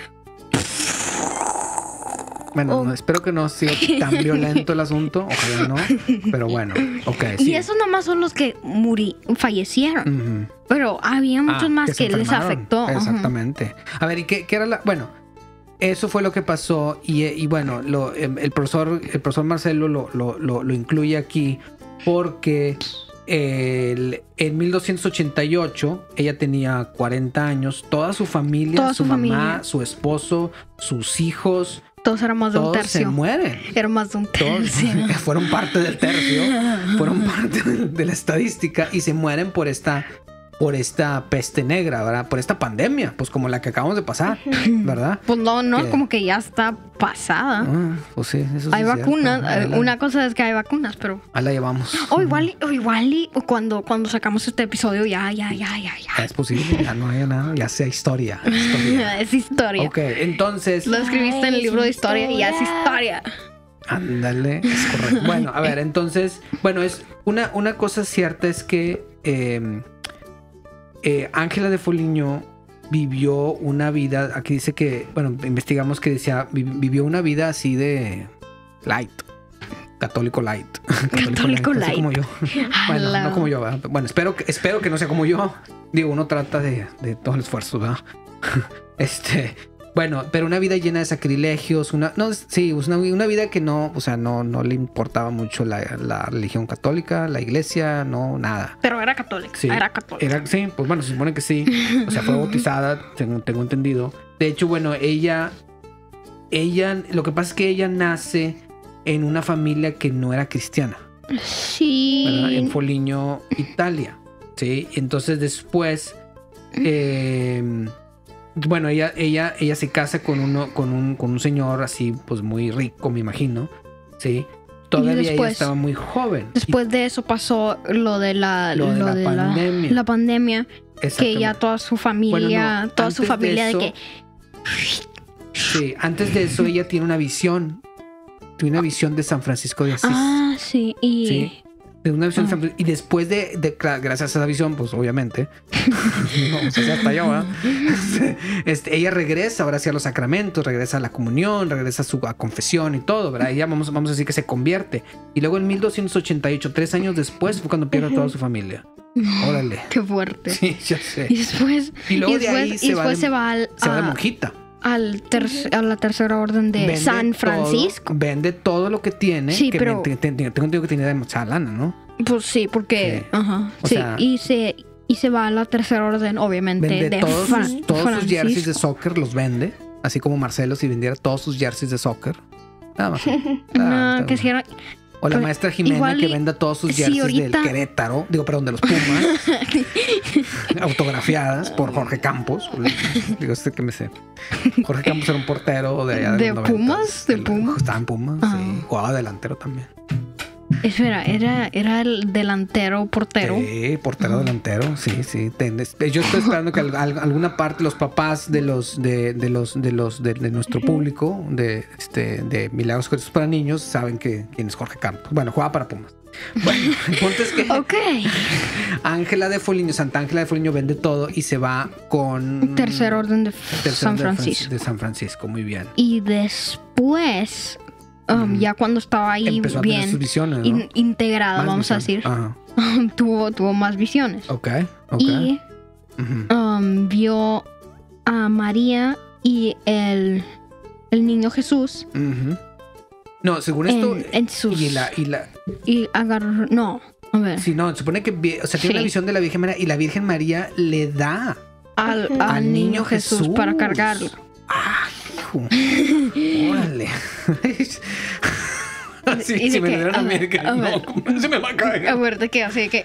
bueno, Oh. no, espero que no sea tan violento el asunto, ojalá no, pero bueno, ok, sí. y esos nomás son los que muri fallecieron, Ujú. pero había muchos Ah, más se que, les enfermaron. afectó. Ajá. Exactamente. A ver, ¿y qué, qué era la...? Bueno, eso fue lo que pasó y, y bueno, lo, em, el, profesor, el profesor Marcelo lo, lo, lo, lo incluye aquí porque el- en mil doscientos ochenta y ocho ella tenía cuarenta años, toda su familia, Toda su, su mamá, familia. su esposo, sus hijos, Todos eran más de un todos se tercio. mueren. Era más de un Todos tercio. fueron parte del tercio, fueron parte de, de la estadística y se mueren por esta, por esta peste negra, ¿verdad? Por esta pandemia, pues como la que acabamos de pasar, ¿verdad? Pues no, no, ¿Qué? como que ya está pasada. Ah, pues sí, eso sí Hay es cierto. vacunas. Ahí eh, la- Una cosa es que hay vacunas, pero. ahí la llevamos. O igual, y- o igual y cuando, cuando sacamos este episodio, ya, ya, ya, ya, ya. Es posible, ya no haya nada, ya sea historia. historia. Es historia. Ok, entonces, Lo escribiste en el Ay, libro de es historia y ya es historia. historia. ándale, es correcto. Bueno, a ver, entonces, bueno, es una, una cosa cierta es que eh, eh, Ángela de Foligno vivió una vida, aquí dice que, bueno, investigamos que decía, vi- vivió una vida así de light, católico light. Católico así light. como yo. Bueno, Ala. no como yo, ¿verdad? Bueno, espero que, espero que no sea como yo. Digo, uno trata de, de todo el esfuerzo, ¿verdad? Este, bueno, pero una vida llena de sacrilegios, una, no, sí, una, una vida que no, o sea, no, no le importaba mucho la, la religión católica, la iglesia, no, nada. Pero era católica. Sí. Era católica. Era, sí, pues bueno, se supone que sí. O sea, fue bautizada, tengo, tengo entendido. De hecho, bueno, ella, ella, lo que pasa es que ella nace en una familia que no era cristiana, ¿verdad? Sí. En Foligno, Italia. Sí, y entonces después, eh, bueno, ella, ella, ella se casa con uno, con un, con un señor así, pues muy rico, me imagino. Sí. Todavía ella después- estaba muy joven. Después de eso pasó lo de la, Lo de la la- pandemia. la pandemia, Y- que exactamente. ya toda su familia, Bueno, no, toda su antes de familia de, eso- que Sí, antes de eso ella tiene una visión. Tiene una visión de San Francisco de Asís. ah, sí, y Sí. De una visión de Ah. San Francisco. Y después de, de- cla- gracias a esa visión, pues obviamente. No, o sea, hasta allá, ¿verdad? Este, ella regresa ahora hacia los sacramentos, regresa a la comunión, regresa a su a confesión y todo, ¿verdad? Ella vamos, vamos a decir que se convierte. Y luego en mil doscientos ochenta y ocho, tres años después, fue cuando pierde a toda su familia. Órale. qué fuerte. Sí, ya sé. Y después, Y luego y de después, ahí y se va después de- se va al, Se va de a- monjita. al ter- a la tercera orden de Vende San todo- Francisco. vende todo lo que tiene. Sí, que pero- me- te- te- tengo entendido que tiene demasiada lana, ¿no? Pues sí, porque Sí. ajá, O sí, sea- y se y se va a la tercera orden, obviamente, Vende de todos, Fra- sus, todos sus Francisco. jerseys de soccer, los vende. Así como Marcelo, si vendiera todos sus jerseys de soccer. Nada más. Ah, No, está que bien. si era- O la pero maestra Jimena igual que y- venda todos sus sí, jerseys ahorita- del Querétaro. Digo, perdón, de los Pumas. autografiadas por Jorge Campos. Digo, este que me sé. Jorge Campos era un portero de allá de, ¿De los noventas. Pumas? ¿De El- Pumas? Estaba en Pumas, Ah. sí. Jugaba delantero también. Espera, ¿era, era el delantero portero? Sí, portero delantero, sí, sí. Ten- Yo estoy esperando que al- al- alguna parte los papás de los de, de los de los de, de nuestro público de este de Milagros Cortos para Niños saben que quién es Jorge Campos. Bueno, juega para Pumas. Bueno, el punto es que Ok. Ángela de Foligno, Santa Ángela de Foligno vende todo y se va con Tercer orden de Tercer San de Fran- Francisco. de San Francisco, muy bien. Y después, um, Ujú. ya cuando estaba ahí Empezó a tener bien sus visiones, ¿no? in- integrada, Más vamos a visiones. decir, Ajá. tuvo, tuvo más visiones. Ok, ok. Y Ujú. um, vio a María y el, el niño Jesús Ujú. No, según esto en, en sus... y la y la y agarró... No, a ver. sí, no, supone que vi- o sea, tiene Sí. una visión de la Virgen María y la Virgen María le da Al, Ujú. al Al niño niño Jesús, Jesús. para cargarlo. ¡Ah, hijo! ¡Órale! Sí, Y de si me que, lo dieron a a mí, ver, que a no, ver. ¿cómo se me va a caer? A ver, de qué así de que...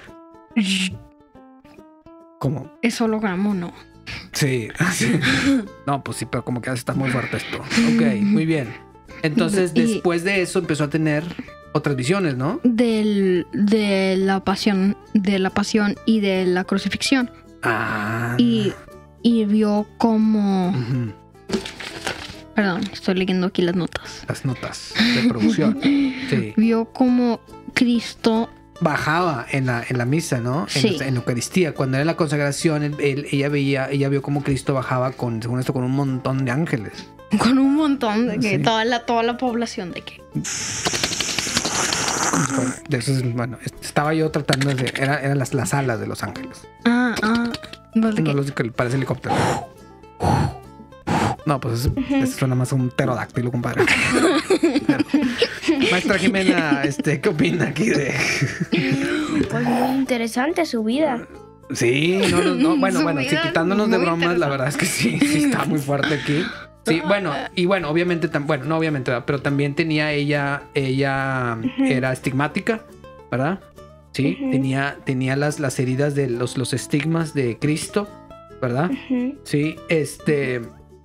¿Cómo? ¿Es holograma o no? Sí, sí. No, pues sí, pero como que está muy fuerte esto. Ok, muy bien. Entonces, Y- después de eso empezó a tener otras visiones, ¿no? Del, de la pasión, de la pasión y de la crucifixión. Ah. Y, y vio como... Ujú. Perdón, estoy leyendo aquí las notas. Las notas de producción. Sí. Vio como Cristo... Bajaba en la, en la misa, ¿no? En, Sí. en la Eucaristía. Cuando era la consagración, él- él- ella veía, ella vio como Cristo bajaba con, según esto, con un montón de ángeles. Con un montón de que Sí. toda la toda la población de que De esos, bueno, estaba yo tratando de. Era, eran las, las alas de los ángeles. ah ah pues de No que- los que parece helicóptero. No, pues eso, eso suena más a un pterodáctilo, compadre. Maestra Jimena, este, ¿qué opina aquí de? Pues muy interesante su vida. Sí, no, no, no. Bueno, Su bueno, sí, vida quitándonos de muy bromas, la verdad es que sí, sí está muy fuerte aquí. Sí, bueno, y bueno, obviamente, tam- bueno, no obviamente, ¿verdad? Pero también tenía ella, ella era estigmática, ¿verdad? Sí, Ujú. tenía, tenía las, las heridas de los, los estigmas de Cristo, ¿verdad? Ujú. Sí, este.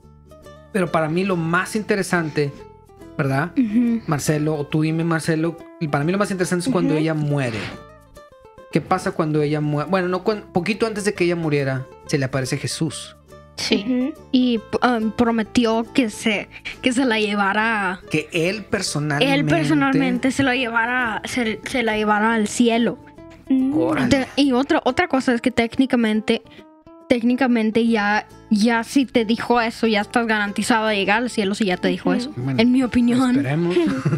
Pero para mí lo más interesante, ¿verdad? Ujú. Marcelo, o tú dime, Marcelo, y para mí lo más interesante es cuando Ujú. ella muere. ¿Qué pasa cuando ella muere? Bueno, no, cuan- poquito antes de que ella muriera, se le aparece Jesús. Sí. Ujú. Y um, prometió que se que se la llevara Que él personalmente. él personalmente se la llevara se, se la llevara al cielo. Mm. Órale. Te- y otra otra cosa es que técnicamente técnicamente ya ya si te dijo eso ya estás garantizado de llegar al cielo si ya te dijo Ujú. eso. Bueno, En mi opinión. Esperemos.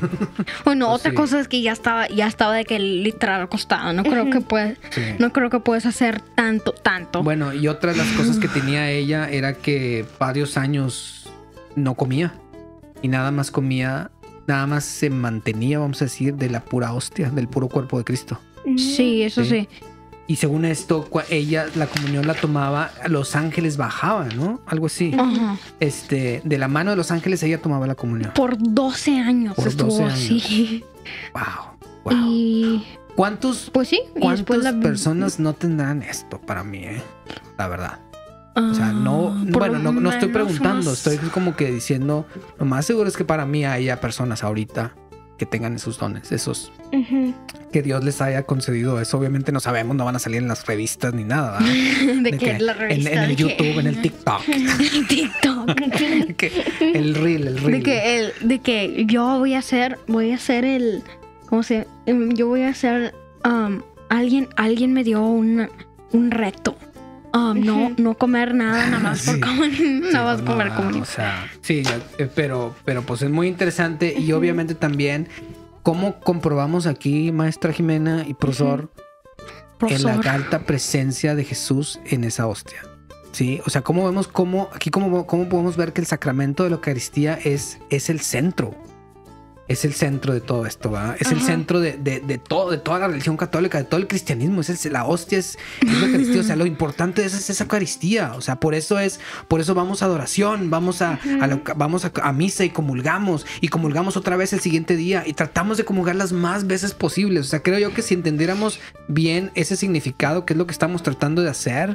Bueno, Pues otra sí. cosa es que ya estaba ya estaba de que literal acostado. No creo Ujú. que puedes Sí. no creo que puedes hacer tanto tanto. Bueno, y otra de las cosas que tenía ella era que varios años no comía. Y nada más comía, nada más se mantenía, vamos a decir, de la pura hostia, del puro cuerpo de Cristo. Ujú. Sí, eso Sí. sí. Y según esto, cua- ella la comunión la tomaba, los ángeles bajaban, ¿no? Algo así. Ajá. Este, de la mano de los ángeles ella tomaba la comunión. Por doce años Por estuvo doce años. así. Wow, wow. Y ¿Cuántos, pues sí, y después cuántas la personas no tendrán esto para mí, eh? La verdad. Ah, O sea, no, por bueno, lo no, no estoy menos preguntando, unos- estoy como que diciendo, lo más seguro es que para mí haya personas ahorita que tengan esos dones, esos Ujú. que Dios les haya concedido eso. Obviamente no sabemos, no van a salir en las revistas ni nada, ¿verdad? de, De que, que la en, revista en el de que- YouTube, en el TikTok, el TikTok. que el reel, el reel. de que el, de que yo voy a hacer voy a hacer el ¿cómo se? Em, Yo voy a hacer um, alguien alguien me dio un un reto. Um, no Ujú. no comer nada nada más por Sí. comer Sí, nada más pues, comer no, comunión. O sea, sí, eh, pero, pero pues es muy interesante y obviamente también cómo comprobamos aquí, maestra Jimena y profesor, en la Profesor. alta presencia de Jesús en esa hostia. Sí, o sea, cómo vemos cómo aquí cómo, cómo podemos ver que el sacramento de la Eucaristía es, es el centro. Es el centro de todo esto, ¿verdad? Es el Ajá. centro de, de, de todo, de toda la religión católica, de todo el cristianismo. Es el- la hostia, es, es la Eucaristía. O sea, lo importante es, es esa Eucaristía. O sea, por eso es, por eso vamos a adoración, vamos a, a la- vamos a, a misa y comulgamos. Y comulgamos otra vez el siguiente día. Y tratamos de comulgar las más veces posibles. O sea, creo yo que si entendiéramos bien ese significado, que es lo que estamos tratando de hacer,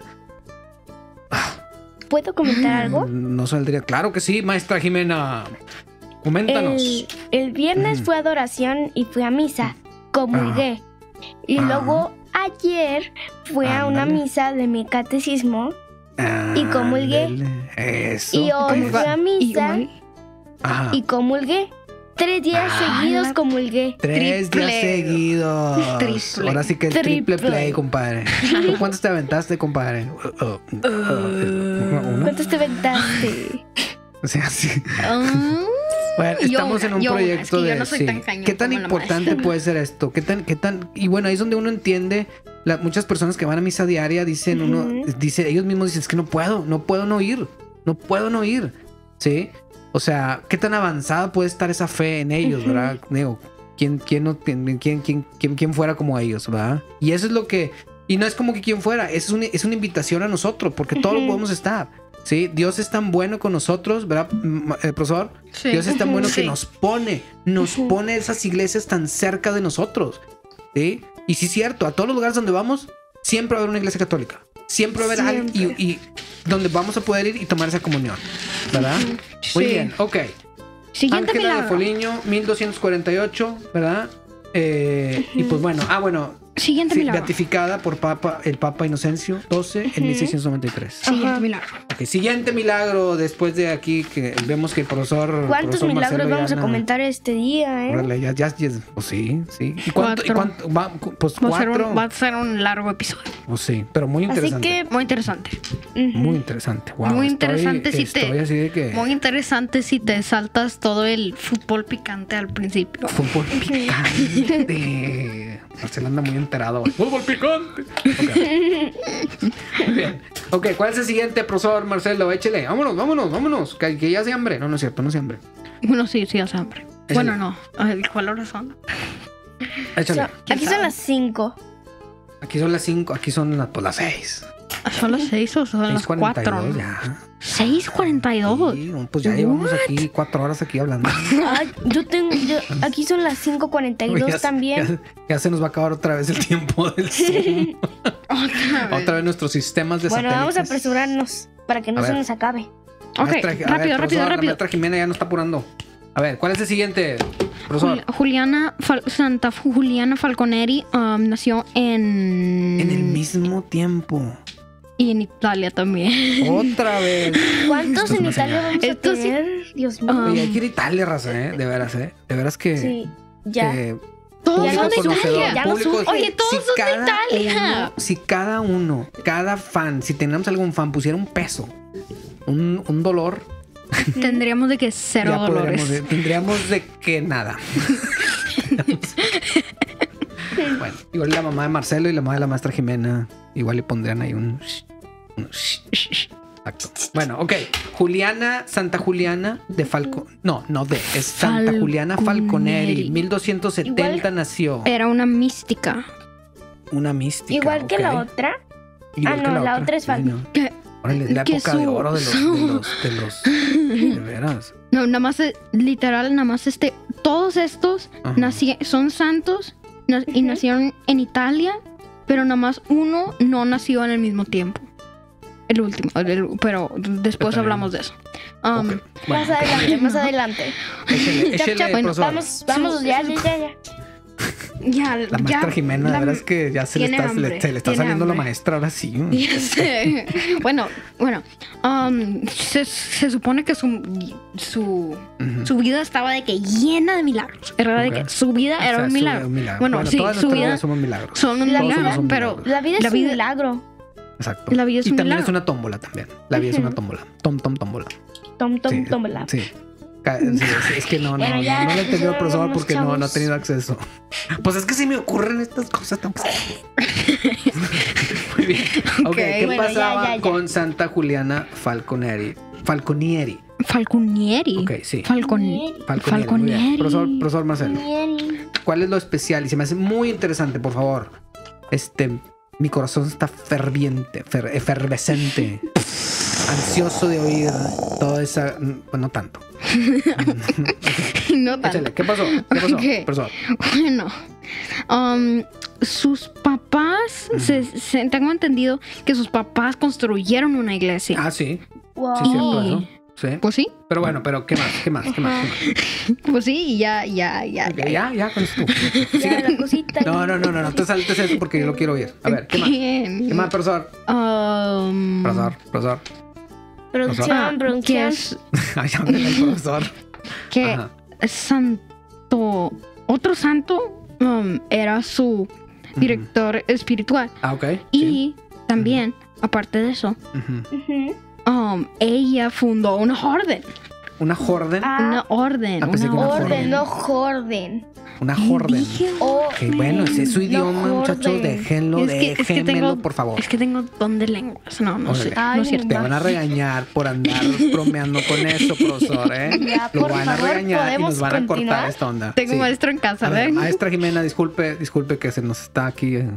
¿Puedo comentar algo? no saldría. Claro que sí, maestra Jimena. Coméntanos. El, el viernes Ujú. fue adoración y fui a misa. comulgué. Y Ajá. luego ayer fue a una Ándale. misa de mi catecismo y comulgué. Ándale, Eso. Y hoy eso. fui a Y misa hoy, Ajá. y comulgué. Tres días Ah, seguidos la- comulgué. Tres Triple. días seguidos. Triple. Ahora sí que el triple, Triple. play, compadre. ¿Tú ¿Cuántos te aventaste, compadre? Uh, uh, uh, uno. ¿Cuántos te aventaste? O sea, sí. ah, Bueno, Yo estamos una, en un yo una, proyecto es que yo de. no soy sí. tan cañón ¿Qué tan como la importante maestra. puede ser esto? ¿Qué tan, qué tan? Y bueno, ahí es donde uno entiende. La, muchas personas que van a misa diaria dicen, uno, Ujú. dice, ellos mismos dicen, es que no puedo, no puedo no ir, no puedo no ir. ¿Sí? O sea, ¿qué tan avanzada puede estar esa fe en ellos, Ujú. verdad? Digo, ¿quién, quién, no, quién, quién, quién, quién, quién fuera como ellos, verdad? Y eso es lo que. Y no es como que quién fuera, es una, es una invitación a nosotros, porque todos Ujú. podemos estar. ¿Sí? Dios es tan bueno con nosotros, ¿verdad, m- eh, profesor? sí. Dios es tan bueno que Sí. nos pone, nos Ujú. pone esas iglesias tan cerca de nosotros. ¿Sí? Y sí es cierto, a todos los lugares donde vamos, siempre va a haber una iglesia católica. Siempre va a haber alguien y, Siempre. y donde vamos a poder ir y tomar esa comunión. ¿Verdad? Muy Sí. bien, ok. Siguiente Ángela de milagro. Foligno, mil doscientos cuarenta y ocho, ¿verdad? Eh, Y pues bueno, ah, bueno, Siguiente sí, milagro. beatificada por Papa, el Papa Inocencio doce en Ujú. mil seiscientos noventa y tres. Siguiente Ajá. milagro. Ok, siguiente milagro después de aquí que vemos que el profesor. ¿Cuántos profesor milagros Marcelo vamos a Llana- comentar este día, eh? Órale, ya, ya, ya, pues sí, sí. ¿Y cuánto? ¿Y Cuatro. cuánto? Va, pues Va a, ser cuatro. un, va a ser un largo episodio. Pues sí, pero muy Así interesante. que, Muy interesante. ujú. Muy interesante. Wow, Muy estoy- interesante si te- Estoy así de que. Muy interesante si te saltas todo el fútbol picante al principio. Fútbol picante. Marcelo anda muy enterado. hoy. Fútbol picante. Ok. Muy bien. Ok, ¿cuál es el siguiente, profesor Marcelo? Échele. Vámonos, vámonos, vámonos. Que, que ya se hambre. No, no es cierto, no se hambre. Bueno, sí, sí, hace hambre. Échale. Bueno, no. Ay, ¿cuál hora son? Échale. So- aquí son las cinco. Aquí son las cinco, aquí son las, pues, las seis. ¿Son las seis o son las seis cuarenta y cuatro? dos ¿no? ya. seis cuarenta y dos. Sí, pues ya llevamos aquí cuatro horas aquí hablando. Ay, yo tengo, yo- aquí son las cinco cuarenta y Ya dos se- también. Ya, ya se nos va a acabar otra vez el tiempo del Zoom. Otra vez. Otra vez nuestros sistemas de Bueno, vamos a satélites. apresurarnos para que no A se ver. nos acabe. Ok, Maestra- a ver, rápido, rápido, profesor, la rápido. maestra Jimena ya nos está apurando. A ver, ¿cuál es el siguiente, profesor? Jul- Juliana Fal- Santa Juliana Falconeri um, nació en... En el mismo tiempo. Y en Italia también. Otra vez. ¿Cuántos Esto es en una Italia señal. vamos a Esto sí- tener? Dios mío. Ah. Oye, hay que ir a Italia, raza, ¿eh? De veras, ¿eh? De veras que... Sí, ya. que Todos Ya son no de surge, Italia. ya no público- surge. Oye, todos son de cada Italia. uno- si cada uno, cada fan, si tenemos algún fan, pusiera un peso, un, un dolor, Tendríamos de que cero ya dolores. podríamos de- tendríamos de que nada. Bueno, igual la mamá de Marcelo y la mamá de la maestra Jimena, igual le pondrían ahí un... un Exacto. Bueno, ok. Juliana, Santa Juliana de Falco... No, no de, es Santa Juliana Falconeri. Falconeri. mil doscientos setenta Igual- nació. Era una mística. Una mística. Igual que ok. la otra. Igual Ah, que no, la otra es Sí, Falco. no. Que- Órale, es la que época de su- oro de los... De los, de los de veras. No, nada más, eh, literal, nada más este, todos estos Ajá. nací- son santos na- y Ujú. nacieron en Italia, pero nada más uno no nació en el mismo tiempo. El último, el- pero después Pero hablamos de eso. Um, Ok, bueno, Más adelante, más adelante. échele, Chap, échele, chap, bueno, profesor. Vamos, vamos, Su- ya, su- ya, ya, ya. Ya, La maestra ya, Jimena, la- de veras que ya se le tiene está, se le- hambre, se le está tiene saliendo la hambre. maestra ahora sí. Ya sé. Bueno, bueno, um, se, se supone que su, su, Ujú. su vida estaba de que llena de milagros. Era de Ok. que su vida O sea, era un su- milagro. milagro. Bueno, sí, todas su nuestras vida vidas somos milagros. son un La milagro, vida- son pero milagros. La vida es La un vida- milagro. Exacto. la vida es y un también milagro. es una tómbola también. La vida es una Ujú. tómbola. Tom, tom, tómbola. Tom, tom, Sí, tómala. sí. Ca- sí, sí, es que no, no, Bueno, no, ya, no le he entendido al ya profesor vamos, porque no, no he chavos. tenido acceso. Pues es que si me ocurren estas cosas tan Muy bien. Ok, Ok, ¿qué bueno, ya, pasaba ya, ya. con Santa Juliana Falconeri? Falconieri. Falconieri. Ok, sí. Falcon... Falconieri. Falconieri. Muy bien. Falconieri. Profesor, profesor Marcelo. Bien. ¿Cuál es lo especial? Y se me hace muy interesante, por favor. Este, mi corazón está ferviente, fer- efervescente, ansioso de oír toda esa. Pues no tanto. No tanto. Échale, ¿qué pasó? ¿Qué pasó, Ok. profesor? Bueno, um, sus papás, se, se- tengo entendido que sus papás construyeron una iglesia. Ah, sí. Wow. Sí, cierto eso. Sí. Pues sí, Pero bueno, pero ¿qué más? ¿Qué más? ¿Qué más? ¿Qué más? pues sí, y ya, ya, ya, Ok, ya. ya, ya, con esto. Ya, la cosita. No, no, no, no, no te saltes eso porque yo lo quiero oír. A ver, ¿qué más? ¿Qué? ¿Qué más, profesor? Um, Profesor, profesor. Producción, ah, que producción. es Ay, háblale al profesor. que Ajá. santo, otro santo um, era su director espiritual. Ah, ok. Y Sí. también, aparte de eso, Ujú. Ujú. um, ella fundó una orden. Una orden. Ah, Una orden. Ah, pensé una que una orden. orden, no jorden. Una ¿Qué orden. dije? Ok, bueno, ese es su No idioma, muchachos. jorden. Déjenlo, Es que- es que déjenmelo, tengo- por favor. Es que tengo don de lenguas. No, no Órale. sé. Ay, no es cierto. Te van a regañar por andar bromeando con eso, profesor, ¿eh? Ya, Lo por van a favor, regañar y ¿podemos nos van a cortar continuar? esta onda. Tengo Sí. maestro en casa, A ver, ¿ven? maestra Jimena, disculpe, disculpe que se nos está aquí. eh.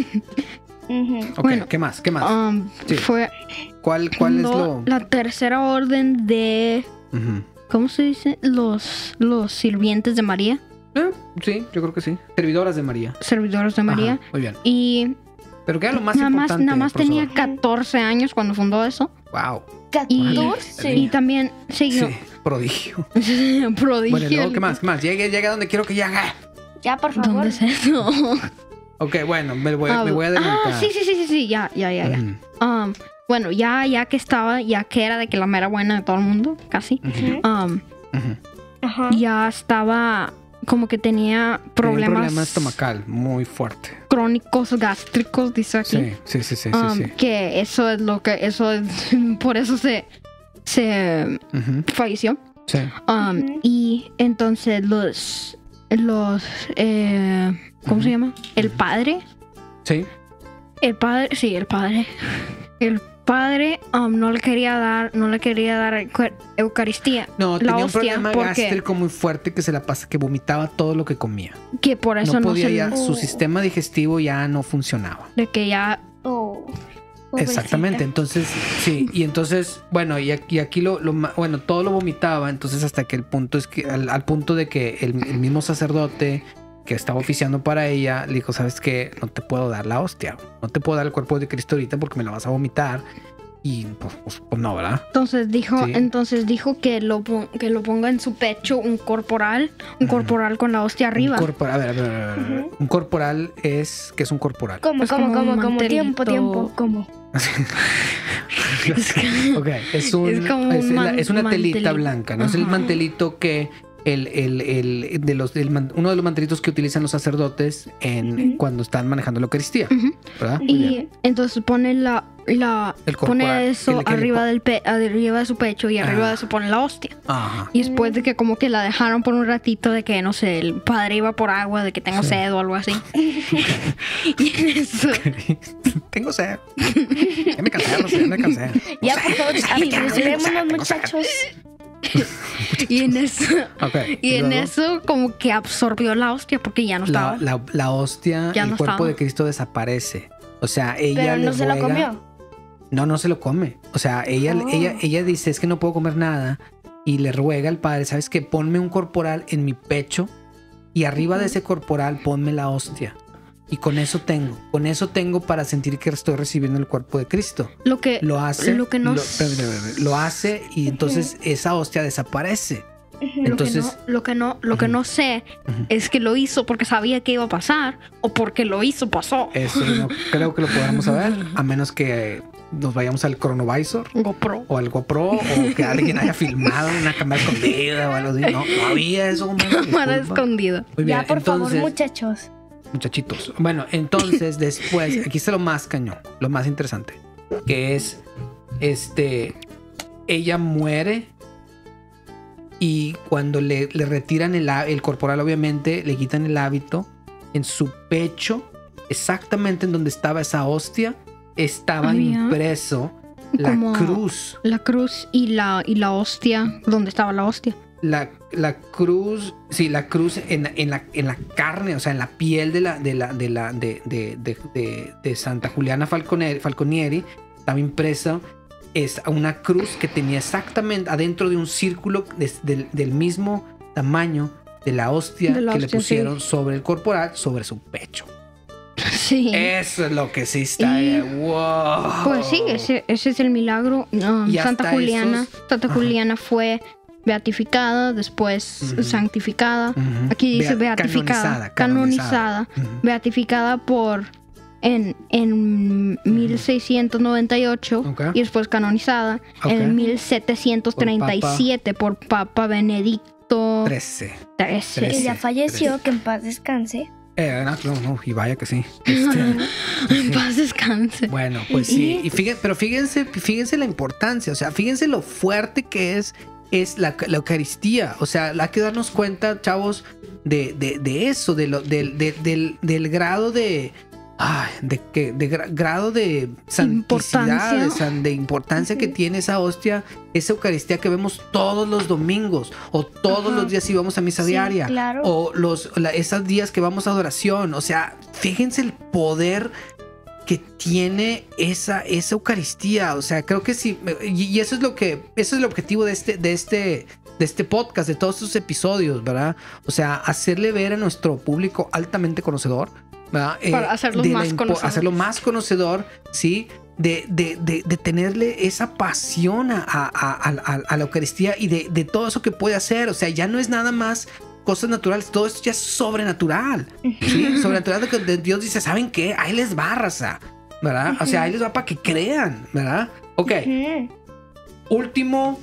Ujú. Ok, Bueno, ¿qué más? ¿Qué más? Um, Sí. Fue ¿Cuál, cuál es fundó lo...? la tercera orden de... Ujú. ¿Cómo se dice? Los, los sirvientes de María. Eh, sí, yo creo que sí. Servidoras de María. Servidores de María. Ajá, muy bien. Y Pero ¿qué era lo más nada más, importante, nada más profesor? tenía catorce años cuando fundó eso. Wow. catorce. Y también siguió. Sí, prodigio. Prodigio. Bueno, y luego, ¿qué más? ¿Qué más? Llegue, llegue a donde quiero que llegue. Ya, por favor. ¿Dónde es eso? Ok, bueno, me voy, Ah, me voy a adelantar. ah, sí, sí, sí, sí, sí, ya, ya, ya, ya. Ujú, Um, bueno, ya, ya que estaba, ya que era de que la mera buena de todo el mundo, casi. ujú, Um, ujú. Ajá. ya estaba como que tenía Tenía un problemas problema estomacal muy fuerte. crónicos gástricos, dice aquí. Sí, sí, sí, sí, sí, Um, sí. Que eso es lo que, eso es, por eso se, se Ujú, falleció. sí. Um, Ujú. Y entonces los, los, eh, ¿cómo Ujú. se llama? El padre, Sí. el padre, sí, el padre, el padre um, no le quería dar, no le quería dar eucar- Eucaristía, No, La tenía un hostia, problema porque- gástrico muy fuerte que se la pasa, que vomitaba todo lo que comía. que por eso No no, podía se ya, le- su sistema digestivo ya no funcionaba. de que ya, Oh, pobrecita. Exactamente, entonces, sí, y entonces, bueno, y aquí, y aquí lo, lo ma- bueno, todo lo vomitaba, entonces hasta que el punto es que, al, al punto de que el, el mismo sacerdote que estaba oficiando para ella, le dijo, ¿sabes qué? No te puedo dar la hostia, no te puedo dar el cuerpo de Cristo ahorita porque me la vas a vomitar, y pues, pues, pues no, ¿verdad? entonces dijo, Sí. entonces dijo que lo, pon- que lo ponga en su pecho un corporal, un Ujú. corporal con la hostia arriba. Un corporal, a ver, a ver, a ver, a ver. Ujú. Un corporal es, ¿qué es un corporal? ¿Cómo, Es cómo, como cómo, un cómo? Tiempo, mantelito. tiempo, ¿cómo? Es que- Ok, es un Es como es, un la- man- es una telita mantelito. blanca, ¿no? Es el Ajá. mantelito que el, el, el de los del man- uno de los mantelitos que utilizan los sacerdotes en Ujú. cuando están manejando la Eucaristía, Ujú. ¿verdad? Muy bien. Y entonces pone la, la El corporal, pone eso que le- que le arriba po- del pe arriba de su pecho y arriba Ah. de eso pone la hostia. Ajá. Y después de que como que la dejaron por un ratito de que no sé, el padre iba por agua, de que tengo Sí. sed o algo así. Y en eso, Tengo sed. Ya me cansé, Rosy, ya me cansé. Ya, por favor, Tengo apresurémonos, sed, muchachos. y en eso, Ok. y en luego, eso como que absorbió la hostia porque ya no estaba. la, la, la hostia, Ya el no cuerpo estaba. de Cristo desaparece. O sea, ella Pero le no se lo ruega- comió. No, no se lo come. O sea, ella, Oh. ella, ella dice, es que no puedo comer nada. Y le ruega al padre, ¿sabes qué? Ponme un corporal en mi pecho y arriba de ese corporal ponme la hostia. Y con eso tengo. Con eso tengo para sentir que estoy recibiendo el cuerpo de Cristo. Lo que Lo hace. Lo que no Lo, s- espérame, espérame, espérame. Lo hace y entonces esa hostia desaparece. Ujú. Entonces- lo que no, lo que no, lo que Ujú. no sé Ujú. es que lo hizo porque sabía que iba a pasar o porque lo hizo pasó. Eso no creo que lo podamos saber, a menos que nos vayamos al Chronovisor GoPro. o al GoPro o que alguien haya filmado en una cámara escondida o algo así. No, no había eso. hombre, Cámara disculpa. escondida. Muy bien, Ya, por favor, entonces, muchachos. muchachitos. Bueno, entonces después, aquí está lo más cañón, lo más interesante, que es, este, ella muere y cuando le, le retiran el, há- el corporal, obviamente, le quitan el hábito, en su pecho, exactamente en donde estaba esa hostia, estaba Había impreso la como- cruz. La cruz y la, y la hostia. ¿Dónde estaba la hostia? La, la cruz, sí, la cruz en, en, la, en la carne, o sea, en la piel de la de la de la de, de, de, de- de Santa Juliana Falcone- Falconieri, estaba impresa es una cruz que tenía exactamente adentro de un círculo des- del, del mismo tamaño de la hostia De la que le hostia, pusieron sobre el corporal, sobre su pecho. Sí. Sí. Eso es lo que sí está. Y- eh, wow. Pues sí, ese, ese es el milagro. Um, Y Santa hasta Juliana, esos- Santa Ajá. Juliana fue beatificada, después Ujú. santificada. Ujú. Aquí dice Bea- beatificada, canonizada, canonizada, Ujú. beatificada por en, en mil seiscientos noventa y ocho Ok. y después canonizada Ok. en mil setecientos treinta y siete por Papa Benedicto trece. trece. Que Trece. ya falleció, que en paz descanse. Eh, no, no, no, y vaya que sí. Este, En paz descanse. bueno, pues sí. Y fíjense, pero fíjense, fíjense la importancia, o sea, fíjense lo fuerte que es, es la, la Eucaristía. O sea, hay que darnos cuenta, chavos, de, de, de eso, de lo, del, de- del, del grado de. Ay, de que de gra- grado de santicidad, Importancia. de, san- de importancia que tiene esa hostia, esa Eucaristía que vemos todos los domingos o todos Ajá. los días si vamos a misa Sí, diaria claro. o los la- esos días que vamos a adoración. O sea, fíjense el poder que tiene esa, esa Eucaristía. O sea, creo que sí, y, y eso es lo que, eso es el objetivo de este, de este, de este podcast, de todos estos episodios, ¿verdad? O sea, hacerle ver a nuestro público altamente conocedor, ¿verdad? Eh, Para hacerlos de la más impo- conocedores. hacerlo más conocedor, ¿sí? De, de, de, de tenerle esa pasión a, a, a, a- a la Eucaristía y de, de todo eso que puede hacer. O sea, ya no es nada más cosas naturales, todo esto ya es sobrenatural. ¿Sí? Sobrenatural de que de Dios dice, ¿saben qué? Ahí les va, raza, ¿verdad? O sea, ahí les va para que crean, ¿verdad? Ok, Ujú. último,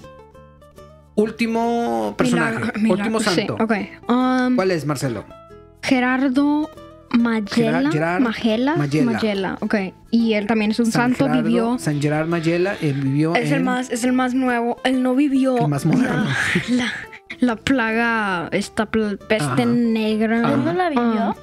último personaje, Milagro- milagro, último sí, santo. ok. Um, ¿Cuál es, Marcelo? Gerardo Magella. Gerard- Gerard Magella. Magella. Magella, ok. Y él también es un San santo, Gerardo, vivió. San Gerard Magella, él vivió Es el en- más, es el más nuevo. Él no vivió El más moderno. La, la, la plaga, esta pl- peste Ajá. negra. Ajá. ¿Él no la vivió? Ah,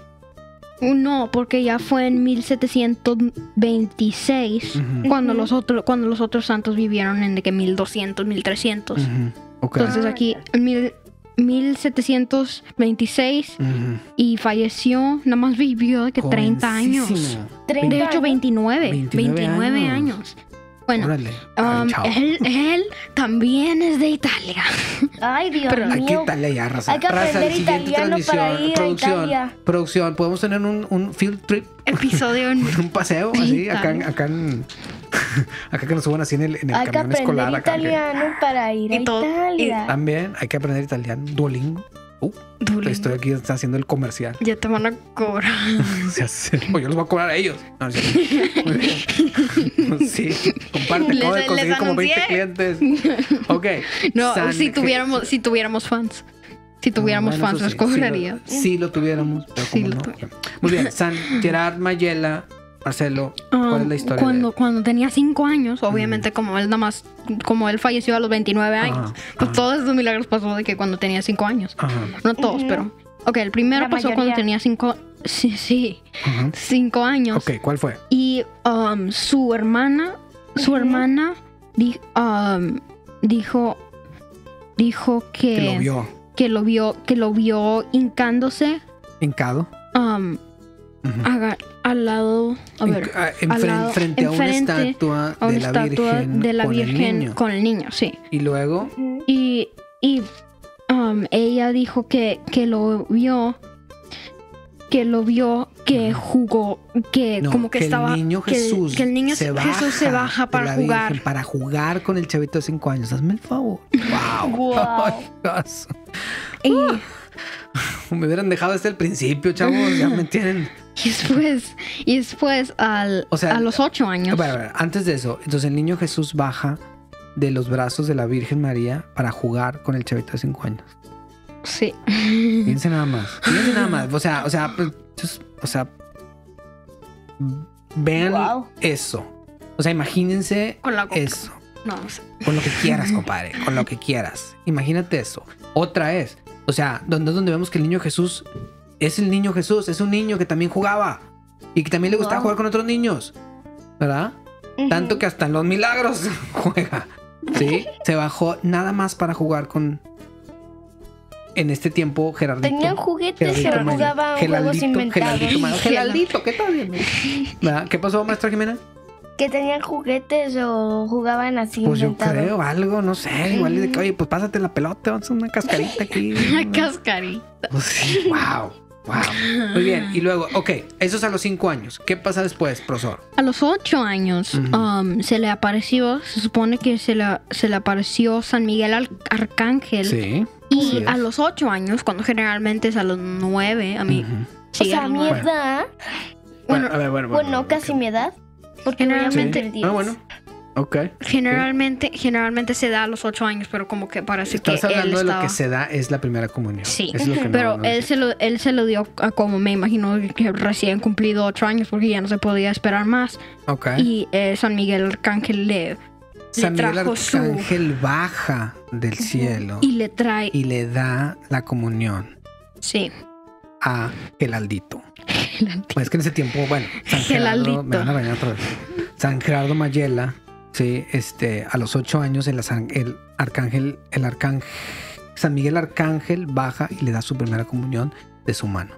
no, porque ya fue en mil setecientos veintiséis Ujú, cuando Ujú. los otros cuando los otros santos vivieron en de que mil doscientos, mil trescientos. ujú, ok. Entonces Ah, aquí ya. en mil, mil setecientos veintiséis Ujú. y falleció, nada más vivió de que treinta años. Jovencísimo. treinta De hecho, años. veintinueve. veintinueve veintinueve años. años. Bueno, Órale. Ay, um, chao. él, él también es de Italia. Ay, Dios Pero Hay que mío. darle ya, raza. Hay que Raza, aprender el siguiente italiano para transmisión, ir a producción, Italia. producción, podemos tener un, un field trip, Episodio en un paseo así, acá, en- Italia. acá, en, acá que nos suban así en el, en el Hay que camión escolar. aprender Acá, que- italiano para ir a Y todo- Italia. también hay que aprender italiano. Duolingo. Uh, Duolingo. estoy aquí está haciendo el comercial. Ya te van a cobrar. Se hace- o yo los voy a cobrar a ellos. No, sí. Muy bien. Sí, comparte, Les- acabo de les conseguir como veinte anuncié. clientes. Ok. No, San si Ge- tuviéramos, si tuviéramos fans. Si tuviéramos Bueno, fans, eso los sí, cobraría. Sí, lo, sí lo tuviéramos, pero Sí como lo no. tuviéramos. Muy bien, San Gerard Mayela, Marcelo, ¿cuál es la historia? Cuando, de cuando tenía cinco años, obviamente como él nada más, como él falleció a los veintinueve años, Ajá, pues ajá. todos esos milagros pasó de que cuando tenía cinco años. Ajá, No todos, Ujú. pero... Ok, el primero La pasó cuando mayoría. tenía cinco... Sí, sí, ajá. cinco años. Ok, ¿cuál fue? Y um, su hermana, su Ujú. hermana di- um, dijo, dijo que, Que lo vio que lo vio, que lo vio hincándose hincado. um, Ujú. aga- al lado, a ver, Hinc- ah, al enfren- lado- frente a una enfrente estatua a de una la estatua Virgen, de la con el Virgen niño. con el niño, sí. Y luego, Ujú. Y, y um, ella dijo que, que lo vio, que lo vio, que jugó, que no, como que, que estaba... el niño que- Jesús que el niño se Jesús se baja baja de para la jugar. Virgen, para jugar con el chavito de cinco años. Hazme el favor. Wow. Guau. Ay, Dios. Y, Me hubieran dejado desde el principio, chavos. Ya me tienen. y después, y después al, O sea, a los ocho años. A ver, a ver, antes de eso, entonces el niño Jesús baja de los brazos de la Virgen María para jugar con el chavito de cinco años. Sí. Fíjense nada más. Fíjense nada más. O sea, o sea, pues, just- o sea, vean Wow. eso. O sea, imagínense Con la copa. eso. No, o sea, Con lo que quieras, compadre. Con lo que quieras. Imagínate eso. Otra es, o sea, donde es donde vemos que el niño Jesús es el niño Jesús. Es un niño que también jugaba y que también le gustaba Wow. jugar con otros niños. ¿Verdad? Ujú. Tanto que hasta en los milagros juega. ¿Sí? Se bajó nada más para jugar con. En este tiempo, Gerardito. ¿Tenían juguetes Gerardito o Mayo. jugaban juegos inventados? Geraldito, Mayo. Geraldito, ¿qué tal? ¿Verdad? ¿Qué pasó, maestra Jimena? ¿Que tenían juguetes o jugaban así Pues yo inventados? creo algo, no sé. Igual de que, oye, pues pásate la pelota, vamos a hacer una cascarita aquí. una cascarita. Pues sí, wow. Wow. Muy bien. Y luego, ok, eso es a los cinco años. ¿Qué pasa después, profesor? A los ocho años Ujú. um, se le apareció, se supone que se le, se le apareció San Miguel Al- Arcángel. Sí. Y así es. a los ocho años, cuando generalmente es a los nueve, a mí. Ujú. O sí, sea, a a los mi nueve. edad, Bueno, a ver, bueno, bueno, bueno, casi ok. mi edad, porque voy a Generalmente- cumplir diez. Ah, bueno. Ok. Generalmente, generalmente se da a los ocho años, pero como que parece que Estás él hablando de lo estaba... que se da es la primera comunión. Sí, Eso es lo que no- pero no él, dice. se lo, él se lo dio a como me imagino que recién cumplido ocho años porque ya no se podía esperar más. Ok. Y eh, San Miguel Arcángel le, San le Miguel trajo su... Arcángel baja del cielo Y le trae... y le da la comunión Sí. a Geraldito. el anti- Pues es que en ese tiempo, bueno, San Gerardo, Geraldito. me van a bañar otra vez. San Gerardo Mayela, sí, este, a los ocho años el, asan- el arcángel, el arcángel, San Miguel Arcángel baja y le da su primera comunión de su mano.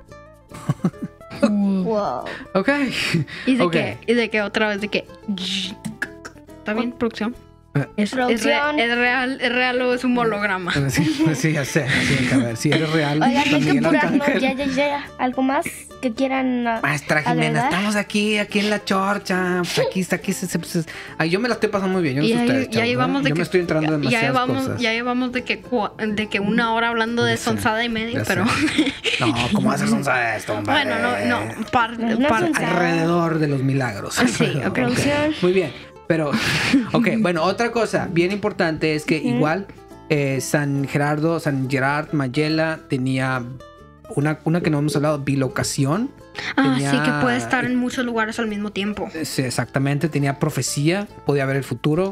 Wow. Ok. Y de Ok. que, y de que otra vez de que... ¿Está bien, producción? Eh. Es, es, re- Producción. es real, es real o es un holograma. Pues sí, pues sí, ya sé. Sí, que a ver, si eres real, Oigan, San hay que Miguel apurarnos, Arcángel. ya, ya, ya. ¿Algo más que quieran? ah, Maestra Jimena, ¿agregar? estamos aquí, aquí en la chorcha. Pues aquí está, aquí se, se- se- Ay, yo me la estoy pasando muy bien. Yo no Y sé ya, ustedes, ya chavos, ¿eh? llevamos de Yo que me estoy entrando en ya demasiadas llevamos, cosas. ya llevamos de que cua- de que una hora hablando de Ya sé, sonzada y media, ya sé. pero No, ¿cómo haces onza esto, hombre? bueno, no, no, par, No, no par- sonza. Alrededor de los milagros. Sí, ok. Producción. Muy bien. Pero, ok, bueno, otra cosa bien importante es que Ujú. igual eh, San Gerardo, San Gerard Mayela tenía una, una que no hemos hablado, bilocación. ah, tenía- sí que puede estar en muchos lugares al mismo tiempo. Sí, exactamente, tenía profecía, podía ver el futuro.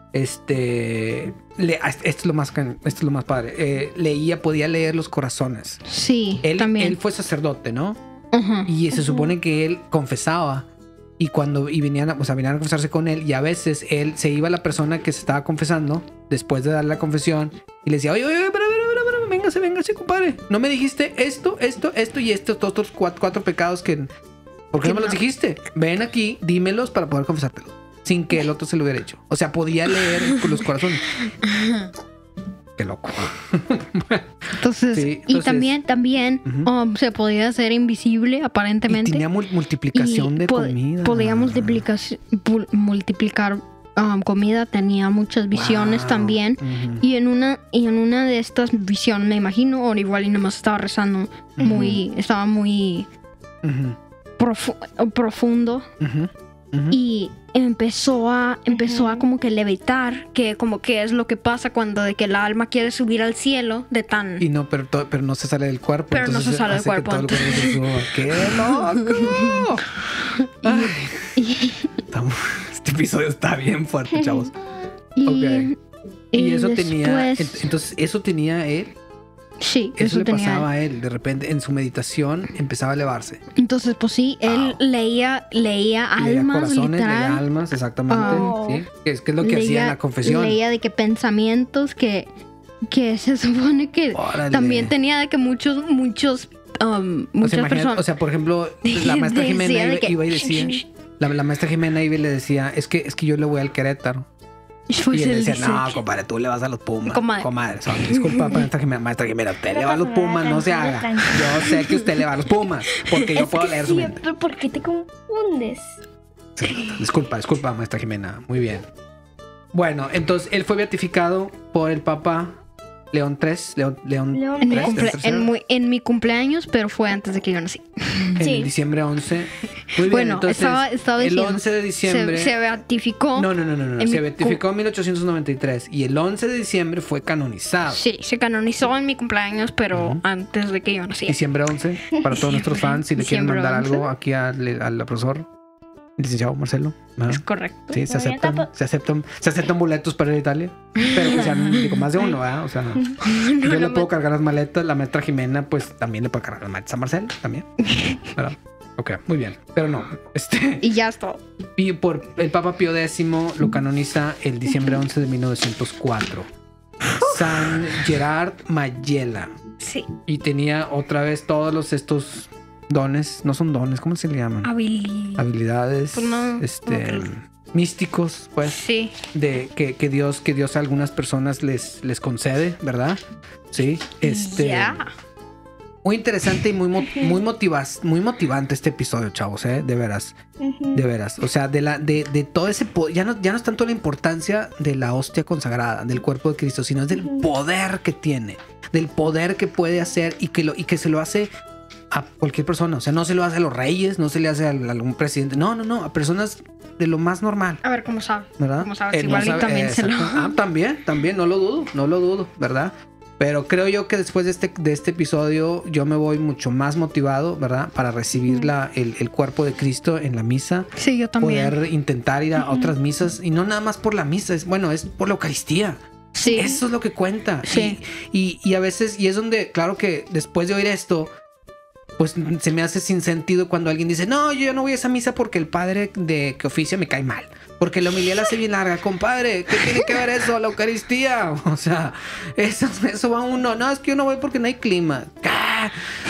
Este, le- esto es lo más, can- esto es lo más padre. Eh, leía, podía leer los corazones. Sí, Él, también. él fue sacerdote, ¿no? Ajá. Y se supone que él confesaba. Y cuando y venían, a- o sea, venían a confesarse con él, y a veces él se iba a la persona que se estaba confesando después de darle la confesión y le decía, oye, oye, espera, espera, espera, espera, véngase, véngase, compadre. No me dijiste esto, esto, esto y esto, todos estos cuatro, cuatro pecados que. ¿Por qué Que no me los no. dijiste? Ven aquí, dímelos para poder confesártelos. Sin que el otro se lo hubiera hecho. O sea, podía leer con los corazones. Qué loco. Entonces, Sí, y entonces- también, también Ujú. um, se podía hacer invisible Y aparentemente. tenía mul- multiplicación Y de po- comida. Podía multiplicar, multiplicar um, comida, tenía muchas visiones Wow. también. Ujú. Y en una y en una de estas visiones, me imagino, o igual y nomás estaba rezando, muy, estaba muy Ujú. profu- profundo Ujú. Ujú. y empezó a empezó a Ujú. como que levitar, que como que es lo que pasa cuando de que el alma quiere subir al cielo de tan Y no, pero, to- pero no se sale del cuerpo. Pero no entonces se sale del hace que cuerpo, todo el cuerpo se suba. ¡Qué loco! Ay, y, estamos- este episodio está bien fuerte, chavos. y, Ok. Y, y eso tenía. después- ent- Entonces, eso tenía él. sí, Eso, eso le tenía pasaba a él. De repente, en su meditación, empezaba a elevarse. Entonces, pues sí, él Wow. leía, leía Leía almas, corazones, literal. leía almas, exactamente. Oh. ¿Sí? Que es, que es lo que hacía en la confesión. Leía de que pensamientos que, que se supone que Órale. también tenía de que muchos, muchos, um, O muchas sea, imagínate, personas. o sea, por ejemplo, la maestra Decía Jimena de iba, que- iba y decía. La, la maestra Jimena iba y le decía, es que, es que yo le voy al Querétaro. Pues y él él decía, dice no, que- compadre, tú le vas a los Pumas. Comadre. Comadre. so- disculpa, maestra Jimena, maestra Jimena, usted No le va a los pasa nada, Pumas, no se tranquila, haga. tranquila. Yo sé que usted le va a los Pumas, porque yo Es puedo que leer su mente. siempre, ¿por qué te confundes? Sí, disculpa, disculpa, maestra Jimena. Muy bien. Bueno, entonces él fue beatificado por el Papa León tercero, León, León, León en, mi tres, tres. cumple- tercero, en, muy- en mi cumpleaños, pero fue antes de que yo nací. en Sí. diciembre once. Muy bien, Bueno, entonces, estaba- estaba el diciendo, once de diciembre. Se, se beatificó. No, no, no, no, no. en Se mi beatificó en mil ochocientos noventa y tres y el once de diciembre fue canonizado. Sí, se canonizó en mi cumpleaños, pero Ujú. antes de que yo nací. Diciembre once, para todos nuestros fans, si le quieren Diciembre mandar once. algo aquí al, al profesor, licenciado Marcelo. ¿verdad? Es correcto. Sí, se Muy bien, aceptan, capo. se aceptan, se aceptan boletos para ir a Italia, pero que sean digo, más de uno, ¿verdad? O sea, yo le no puedo me- cargar las maletas, la maestra Jimena, pues también le puede cargar las maletas a Marcelo, también, ¿verdad? Ok, muy bien, pero no, este, Y ya está. y por el Papa Pío X lo canoniza el diciembre once de mil novecientos cuatro. San Gerard Mayela. Sí. Y tenía otra vez todos los estos dones, no son dones, ¿cómo se le llaman? Habil... Habilidades, Pues no, este, no creo. místicos, pues, Sí. de que, que Dios, que Dios a algunas personas les, les concede, ¿verdad? Sí, este. Ya. muy interesante y muy, mo- muy, motivas, muy motivante este episodio, chavos, ¿eh? De veras, Ujú. de veras. O sea, de, la, de, de todo ese poder, ya no, ya no es tanto la importancia de la hostia consagrada, del cuerpo de Cristo, sino es del Ujú. poder que tiene, del poder que puede hacer y que, lo, y que se lo hace a cualquier persona. O sea, no se lo hace a los reyes, no se le hace a algún presidente. No, no, no, a personas de lo más normal. A ver, ¿cómo sabe? ¿Verdad? ¿Cómo sabes? Eh, no Igual y sabe- también eh, se lo... exacto. Ah, también, también, no lo dudo, no lo dudo, ¿verdad? Pero creo yo que después de este, de este episodio yo me voy mucho más motivado, ¿verdad? Para recibir Ujú. la, el, el cuerpo de Cristo en la misa. Sí, yo también. Poder intentar ir a Ujú. otras misas. Y no nada más por la misa, es bueno, es por la Eucaristía. Sí. Eso es lo que cuenta. Sí. Y, y, y a veces, y es donde, claro que después de oír esto, pues se me hace sin sentido cuando alguien dice, no, yo ya no voy a esa misa porque el padre de que oficia me cae mal. Porque la homilía la hace bien larga, compadre. ¿Qué tiene que ver eso? La Eucaristía. O sea, eso, eso va uno. No, es que yo no voy porque no hay clima. ¡Ah!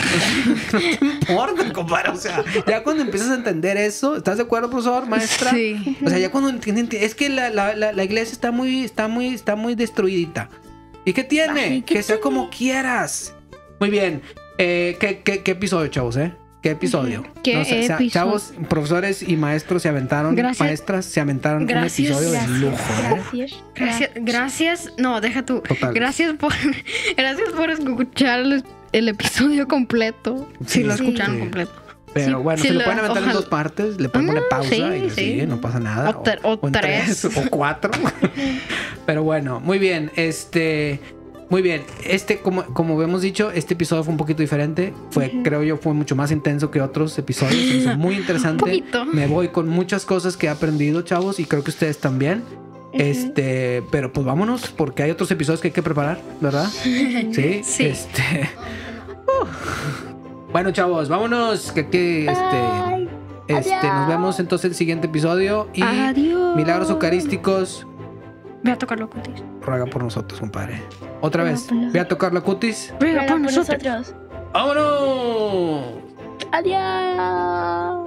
No te importa, compadre. O sea, ya cuando empiezas a entender eso, ¿estás de acuerdo, profesor, maestra? Sí. O sea, ya cuando entienden, es que la, la, la, la iglesia está muy, está muy, está muy destruidita. ¿Y qué tiene? Ay, ¿qué que sea tiene? como quieras. Muy bien. Eh, ¿qué, qué, ¿Qué episodio, chavos, eh? ¿Qué episodio? ¿Qué o sea, o sea, episodio? chavos, profesores y maestros se aventaron, Gracias. maestras se aventaron Gracias. un episodio de Gracias, lujo, ¿eh? gracias. Gracias, gracias. No, deja tú. Total. Gracias por, gracias por escuchar el, el episodio completo. Sí, Si lo sí. escucharon Sí. completo. Pero Sí, bueno, sí, se lo la- pueden aventar en ojalá. dos partes, le pueden Ah, poner pausa sí, y le sí. sigue, no pasa nada. O ter- o en tres. o cuatro. Pero bueno, muy bien. Este, muy bien. Este, como, como hemos dicho, este episodio fue un poquito diferente. Fue, Ujú. creo yo, fue mucho más intenso que otros episodios. Se me hizo muy interesante. Un poquito. Me voy con muchas cosas que he aprendido, chavos, y creo que ustedes también. Ujú. Este, pero pues vámonos, porque hay otros episodios que hay que preparar, ¿verdad? Sí. Sí. Este. uh. Bueno, chavos, vámonos. Que aquí, este. Bye. Este, nos Adiós. vemos entonces en el siguiente episodio. Y Adiós. milagros eucarísticos, Ve a tocar los cutis. ruega por nosotros, compadre. Otra Ruega vez, por nosotros. ve a tocar la cutis. Ruega Ruega por por nosotros. nosotros. ¡Vámonos! Adiós.